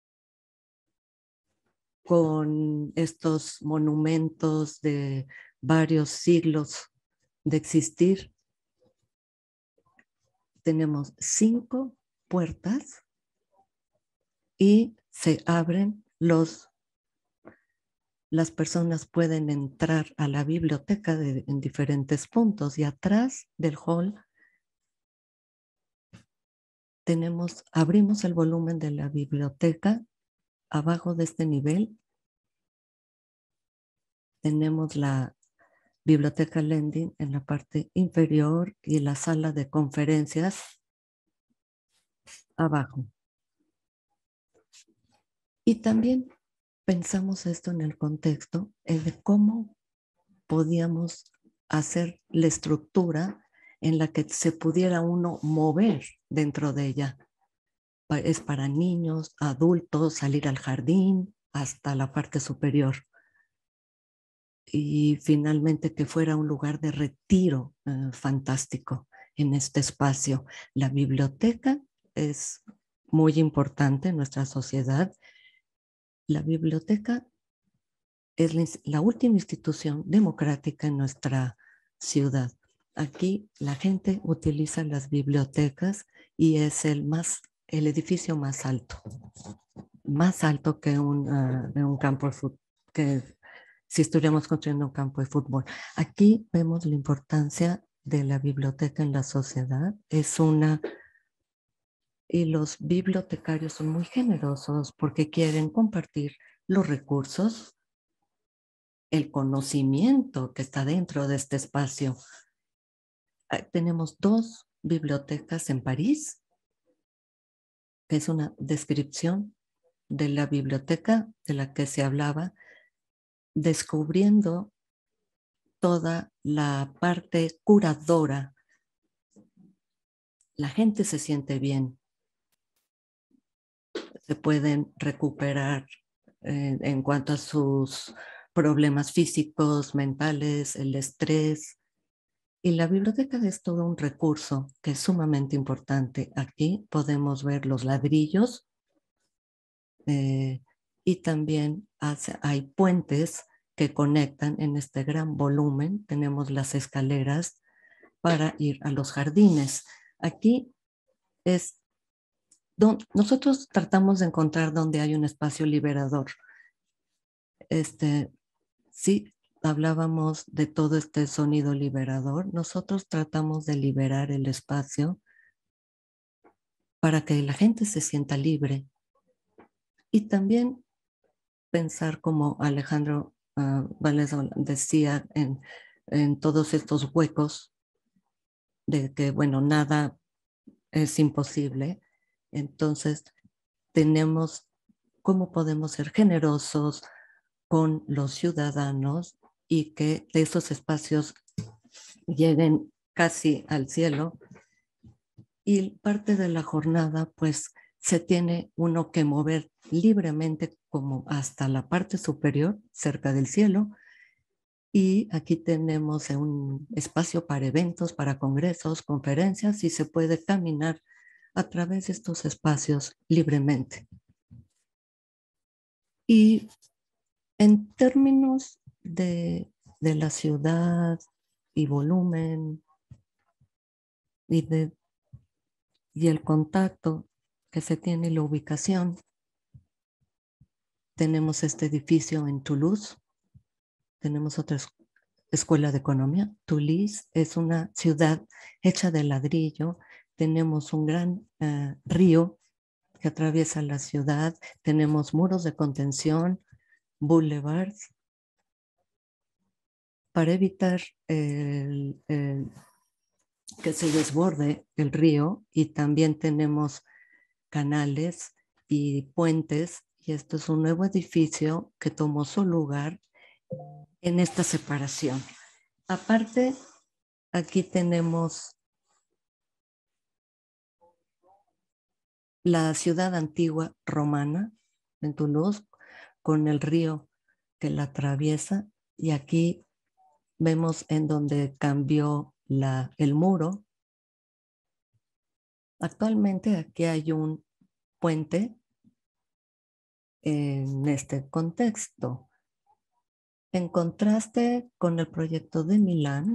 con estos monumentos de varios siglos de existir. Tenemos cinco puertas y se abren los Las personas pueden entrar a la biblioteca de, en diferentes puntos, y atrás del hall tenemos, abrimos el volumen de la biblioteca. Abajo de este nivel tenemos la biblioteca Lending en la parte inferior y la sala de conferencias abajo. Y también pensamos esto en el contexto de cómo podíamos hacer la estructura en la que se pudiera uno mover dentro de ella. Es para niños, adultos, salir al jardín, hasta la parte superior. Y finalmente que fuera un lugar de retiro eh, fantástico en este espacio. La biblioteca es muy importante en nuestra sociedad. La biblioteca es la, la última institución democrática en nuestra ciudad. Aquí la gente utiliza las bibliotecas y es el, más, el edificio más alto, más alto que un, uh, un campo de fútbol, que si estuviéramos construyendo un campo de fútbol. Aquí vemos la importancia de la biblioteca en la sociedad. Es una... Y los bibliotecarios son muy generosos porque quieren compartir los recursos, el conocimiento que está dentro de este espacio. Tenemos dos bibliotecas en París, que es una descripción de la biblioteca de la que se hablaba, descubriendo toda la parte curadora. La gente se siente bien. Se pueden recuperar eh, en cuanto a sus problemas físicos, mentales, el estrés. Y la biblioteca es todo un recurso que es sumamente importante. Aquí podemos ver los ladrillos eh, y también hace, hay puentes que conectan en este gran volumen. Tenemos las escaleras para ir a los jardines. Aquí es donde nosotros tratamos de encontrar donde hay un espacio liberador. Este, sí, hablábamos de todo este sonido liberador. Nosotros tratamos de liberar el espacio para que la gente se sienta libre. Y también pensar, como Alejandro uh, Valenzuela decía, en, en todos estos huecos de que, bueno, nada es imposible. Entonces, tenemos cómo podemos ser generosos con los ciudadanos y que de esos espacios lleguen casi al cielo. Y parte de la jornada, pues, se tiene uno que mover libremente como hasta la parte superior, cerca del cielo. Y aquí tenemos un espacio para eventos, para congresos, conferencias, y se puede caminar a través de estos espacios libremente. Y en términos de, de la ciudad y volumen y, de, y el contacto que se tiene y la ubicación, tenemos este edificio en Toulouse, tenemos otra escuela de economía. Toulouse es una ciudad hecha de ladrillo. Tenemos un gran uh, río que atraviesa la ciudad. Tenemos muros de contención, boulevards, para evitar el, el, que se desborde el río. Y también tenemos canales y puentes. Y esto es un nuevo edificio que tomó su lugar en esta separación. Aparte, aquí tenemos la ciudad antigua romana en Toulouse, con el río que la atraviesa, y aquí vemos en donde cambió la, el muro. Actualmente aquí hay un puente en este contexto. En contraste con el proyecto de Milán,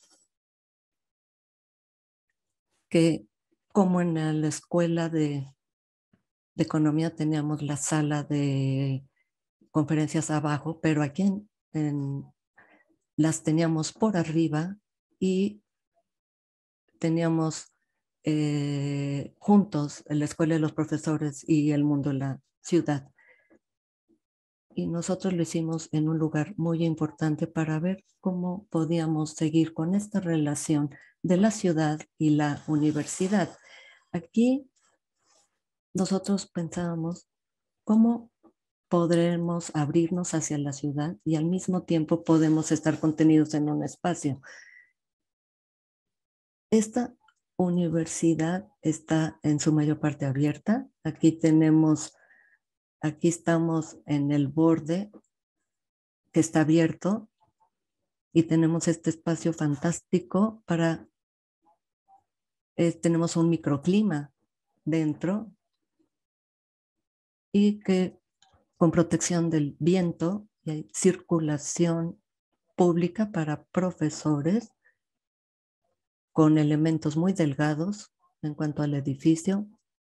que como en la escuela de, de economía teníamos la sala de conferencias abajo, pero aquí en, en, las teníamos por arriba y teníamos eh, juntos en la escuela de los profesores y el mundo de la ciudad. Y nosotros lo hicimos en un lugar muy importante para ver cómo podíamos seguir con esta relación de la ciudad y la universidad. Aquí nosotros pensábamos cómo podremos abrirnos hacia la ciudad y al mismo tiempo podemos estar contenidos en un espacio. Esta universidad está en su mayor parte abierta. Aquí tenemos, aquí estamos en el borde que está abierto y tenemos este espacio fantástico para, eh, tenemos un microclima dentro y que con protección del viento y hay circulación pública para profesores con elementos muy delgados en cuanto al edificio,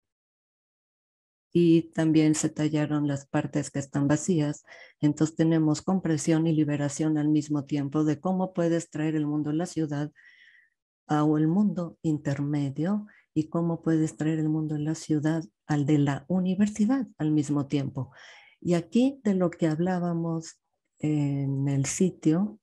y también se tallaron las partes que están vacías. Entonces tenemos compresión y liberación al mismo tiempo de cómo puedes traer el mundo de la ciudad a el mundo intermedio y cómo puedes traer el mundo de la ciudad al de la universidad al mismo tiempo. Y aquí de lo que hablábamos en el sitio,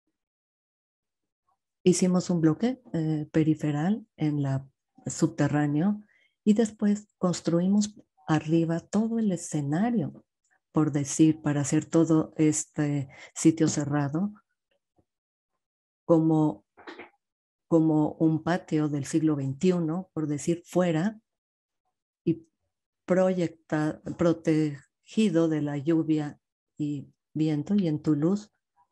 hicimos un bloque eh, periferal en la subterráneo y después construimos arriba todo el escenario, por decir, para hacer todo este sitio cerrado como, como un patio del siglo veintiuno, por decir, fuera y proyecta, protegido de la lluvia y viento. Y en Toulouse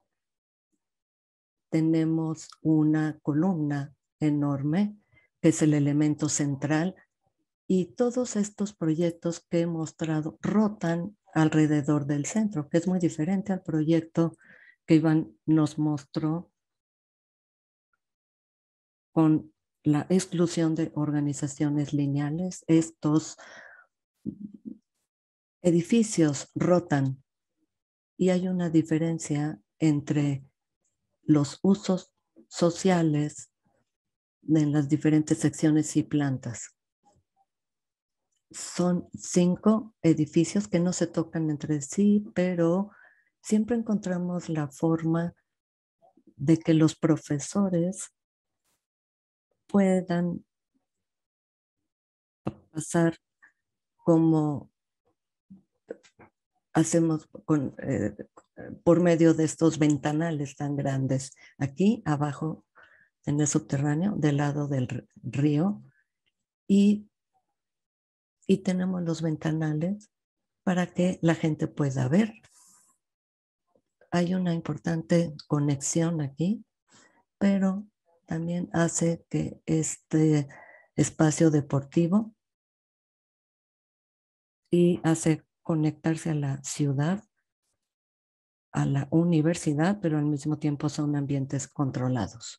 tenemos una columna enorme que es el elemento central, y todos estos proyectos que he mostrado rotan alrededor del centro, que es muy diferente al proyecto que Iván nos mostró con la exclusión de organizaciones lineales. Estos edificios rotan y hay una diferencia entre los usos sociales en las diferentes secciones y plantas. Son cinco edificios que no se tocan entre sí, pero siempre encontramos la forma de que los profesores puedan pasar como hacemos con, eh, por medio de estos ventanales tan grandes. Aquí abajo en el subterráneo, del lado del río, y Y tenemos los ventanales para que la gente pueda ver. Hay una importante conexión aquí, pero también hace que este espacio deportivo y hace conectarse a la ciudad, a la universidad, pero al mismo tiempo son ambientes controlados.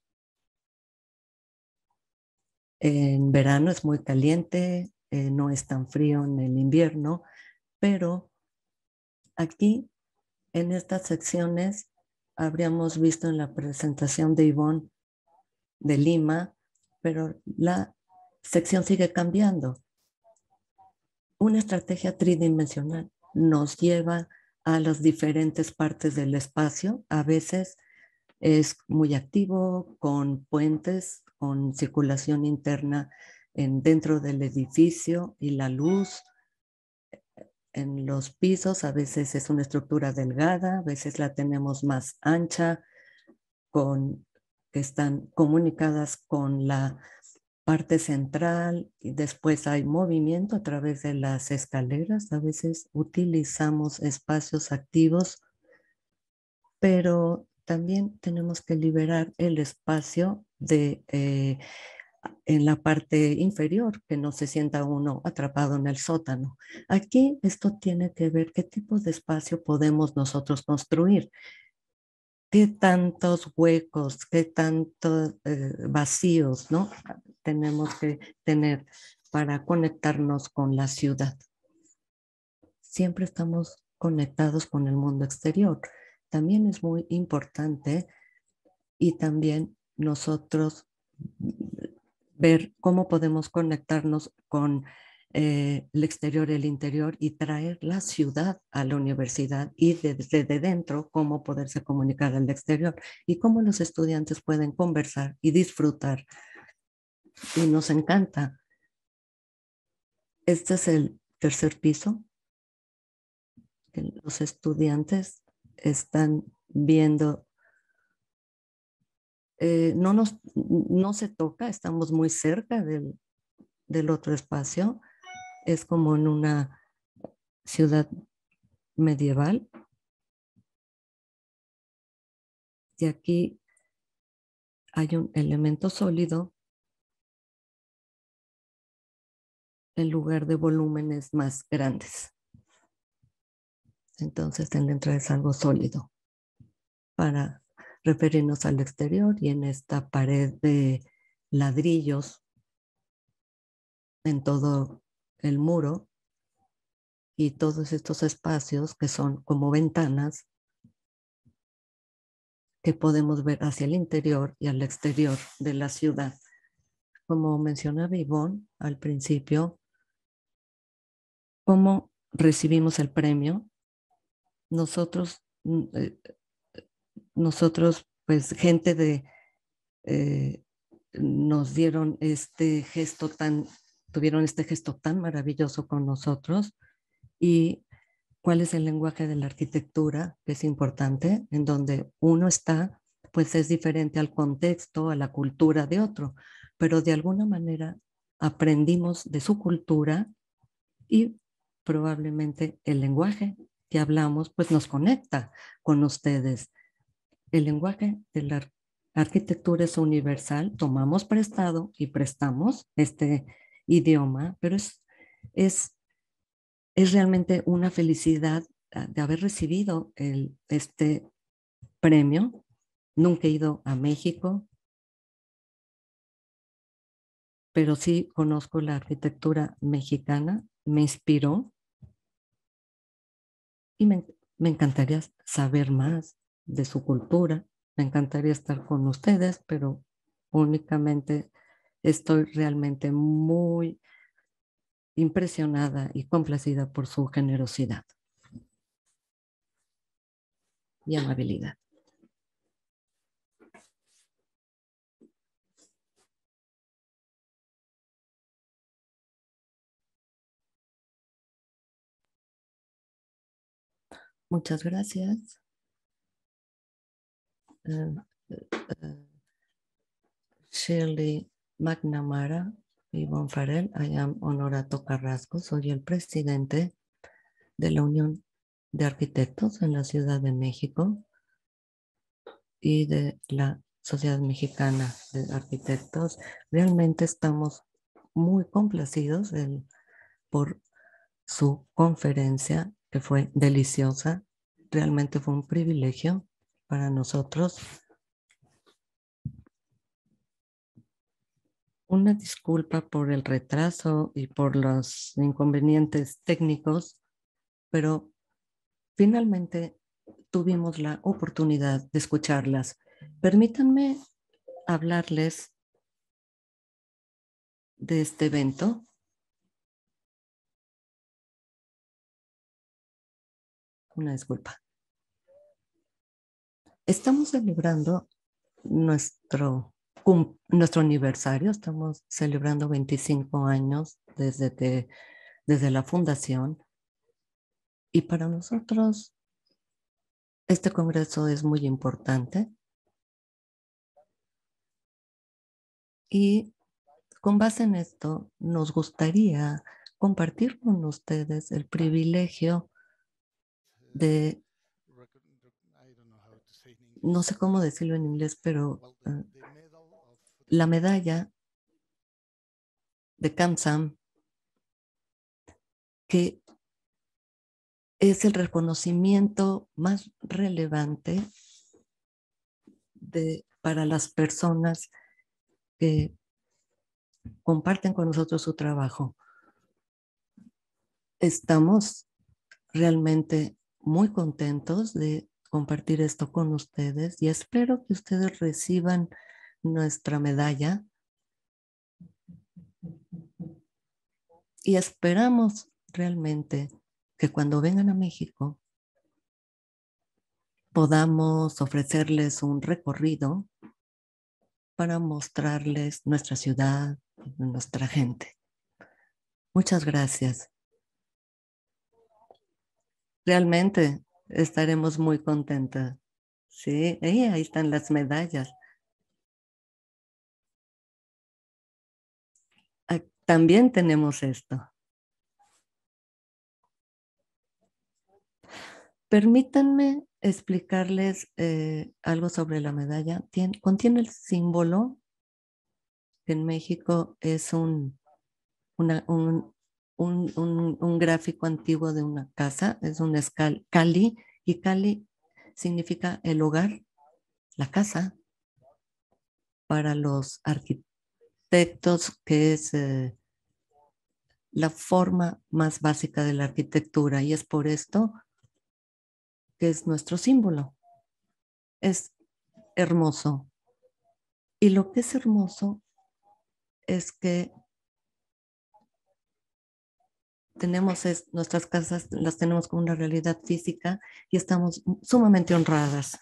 En verano es muy caliente, Eh, no es tan frío en el invierno, pero aquí en estas secciones habríamos visto en la presentación de Ivonne de Lima, pero la sección sigue cambiando. Una estrategia tridimensional nos lleva a las diferentes partes del espacio. A veces es muy activo con puentes, con circulación interna En, dentro del edificio y la luz en los pisos. A veces es una estructura delgada, a veces la tenemos más ancha, con, que están comunicadas con la parte central y después hay movimiento a través de las escaleras. A veces utilizamos espacios activos, pero también tenemos que liberar el espacio de, eh, en la parte inferior, que no se sienta uno atrapado en el sótano. Aquí esto tiene que ver qué tipo de espacio podemos nosotros construir. ¿Qué tantos huecos, qué tantos eh, vacíos, ¿no? tenemos que tener para conectarnos con la ciudad? Siempre estamos conectados con el mundo exterior. También es muy importante y también nosotros ver cómo podemos conectarnos con eh, el exterior y el interior y traer la ciudad a la universidad y desde de dentro cómo poderse comunicar al exterior y cómo los estudiantes pueden conversar y disfrutar. Y nos encanta. Este es el tercer piso. Los estudiantes están viendo, eh, no, nos, no se toca, estamos muy cerca del, del otro espacio. Es como en una ciudad medieval. Y aquí hay un elemento sólido en lugar de volúmenes más grandes. Entonces el entrar es algo sólido para referirnos al exterior, y en esta pared de ladrillos en todo el muro y todos estos espacios que son como ventanas que podemos ver hacia el interior y al exterior de la ciudad. Como mencionaba Ivonne al principio, ¿cómo recibimos el premio? Nosotros, eh, nosotros pues gente de, eh, nos dieron este gesto tan, tuvieron este gesto tan maravilloso con nosotros. Y cuál es el lenguaje de la arquitectura, que es importante, en donde uno está, pues es diferente al contexto, a la cultura de otro, pero de alguna manera aprendimos de su cultura y probablemente el lenguaje que hablamos, pues nos conecta con ustedes. El lenguaje de la arquitectura es universal, tomamos prestado y prestamos este idioma, pero es, es Es realmente una felicidad de haber recibido el, este premio. Nunca he ido a México, pero sí conozco la arquitectura mexicana, me inspiró y me, me encantaría saber más de su cultura. Me encantaría estar con ustedes, pero únicamente estoy realmente muy impresionada y complacida por su generosidad y amabilidad. Muchas gracias. Uh, uh, Shirley McNamara, Ivonne Farrell, I am Honorato Carrasco, soy el presidente de la Unión de Arquitectos en la Ciudad de México y de la Sociedad Mexicana de Arquitectos. Realmente estamos muy complacidos en, por su conferencia, que fue deliciosa. Realmente fue un privilegio para nosotros. Una disculpa por el retraso y por los inconvenientes técnicos, pero finalmente tuvimos la oportunidad de escucharlas. Permítanme hablarles de este evento. Una disculpa. Estamos celebrando nuestro, nuestro aniversario. Estamos celebrando veinticinco años desde, que, desde la fundación. Y para nosotros este congreso es muy importante. Y con base en esto, nos gustaría compartir con ustedes el privilegio de, no sé cómo decirlo en inglés, pero uh, la medalla de CAMSAM, que es el reconocimiento más relevante de, para las personas que comparten con nosotros su trabajo. Estamos realmente muy contentos de compartir esto con ustedes y espero que ustedes reciban nuestra medalla y esperamos realmente que cuando vengan a México podamos ofrecerles un recorrido para mostrarles nuestra ciudad, nuestra gente. Muchas gracias. Realmente estaremos muy contentos. Sí, y ahí están las medallas. También tenemos esto. Permítanme explicarles eh, algo sobre la medalla. Tien, contiene el símbolo que en México es un, una, un, un, un, un gráfico antiguo de una casa. Es un escal, Cali, y Cali significa el hogar, la casa, para los arquitectos, que es eh, la forma más básica de la arquitectura, y es por esto que es nuestro símbolo. Es hermoso. Y lo que es hermoso es que tenemos es, nuestras casas, las tenemos como una realidad física y estamos sumamente honradas.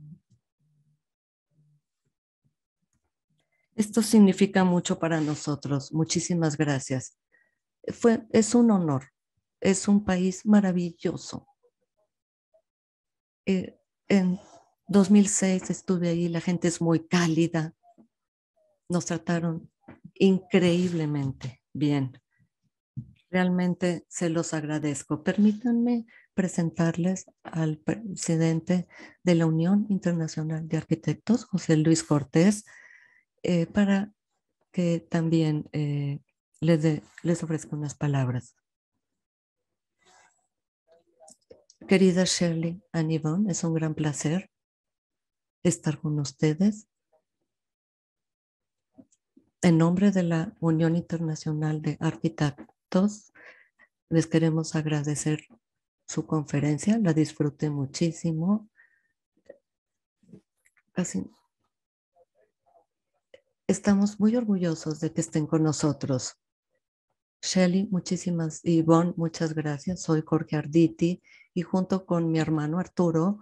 Esto significa mucho para nosotros. Muchísimas gracias. Fue, es un honor. Es un país maravilloso. Eh, en dos mil seis estuve ahí, la gente es muy cálida. Nos trataron increíblemente bien. Realmente se los agradezco. Permítanme presentarles al presidente de la Unión Internacional de Arquitectos, José Luis Cortés, eh, para que también eh, les, de, les ofrezca unas palabras. Querida Shirley and Yvonne, es un gran placer estar con ustedes. En nombre de la Unión Internacional de Arquitectos, les queremos agradecer su conferencia. La disfruté muchísimo. Casi. Estamos muy orgullosos de que estén con nosotros. Shelley, muchísimas, Yvonne, muchas gracias. Soy Jorge Arditi y junto con mi hermano Arturo,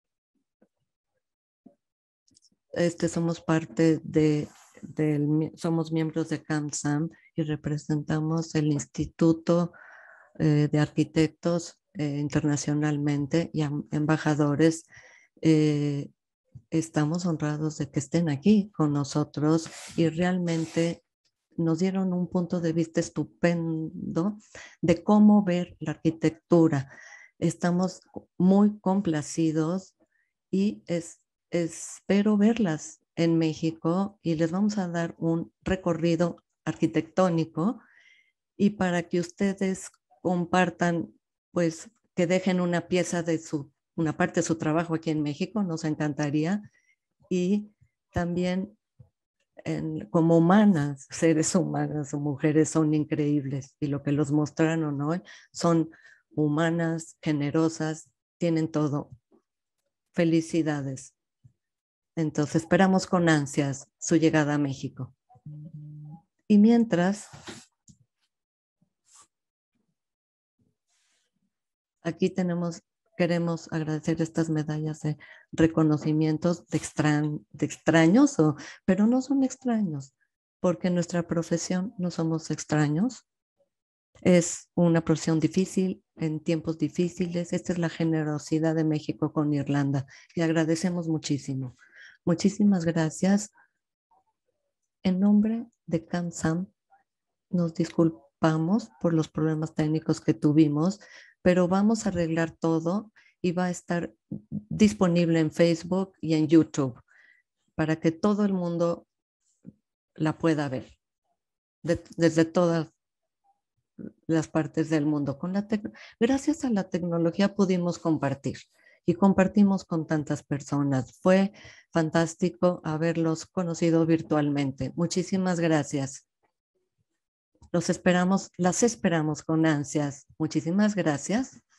este, somos parte de, del, somos miembros de CAMSAM y representamos el Instituto eh, de Arquitectos eh, internacionalmente y embajadores. Eh, estamos honrados de que estén aquí con nosotros y realmente nos dieron un punto de vista estupendo de cómo ver la arquitectura. Estamos muy complacidos y es, espero verlas en México y les vamos a dar un recorrido arquitectónico y para que ustedes compartan, pues que dejen una pieza de su, una parte de su trabajo aquí en México, nos encantaría. Y también En, como humanas, seres humanas o mujeres son increíbles y lo que los mostraron hoy son humanas, generosas, tienen todo. Felicidades. Entonces esperamos con ansias su llegada a México. Y mientras, aquí tenemos, queremos agradecer estas medallas de reconocimientos de, extra, de extraños, o, pero no son extraños, porque en nuestra profesión no somos extraños. Es una profesión difícil, en tiempos difíciles. Esta es la generosidad de México con Irlanda y agradecemos muchísimo. Muchísimas gracias. En nombre de CANSAM, nos disculpamos por los problemas técnicos que tuvimos, pero vamos a arreglar todo y va a estar disponible en Facebook y en YouTube para que todo el mundo la pueda ver de, desde todas las partes del mundo. Con la Gracias a la tecnología pudimos compartir y compartimos con tantas personas. Fue fantástico haberlos conocido virtualmente. Muchísimas gracias. Los esperamos, las esperamos con ansias. Muchísimas gracias.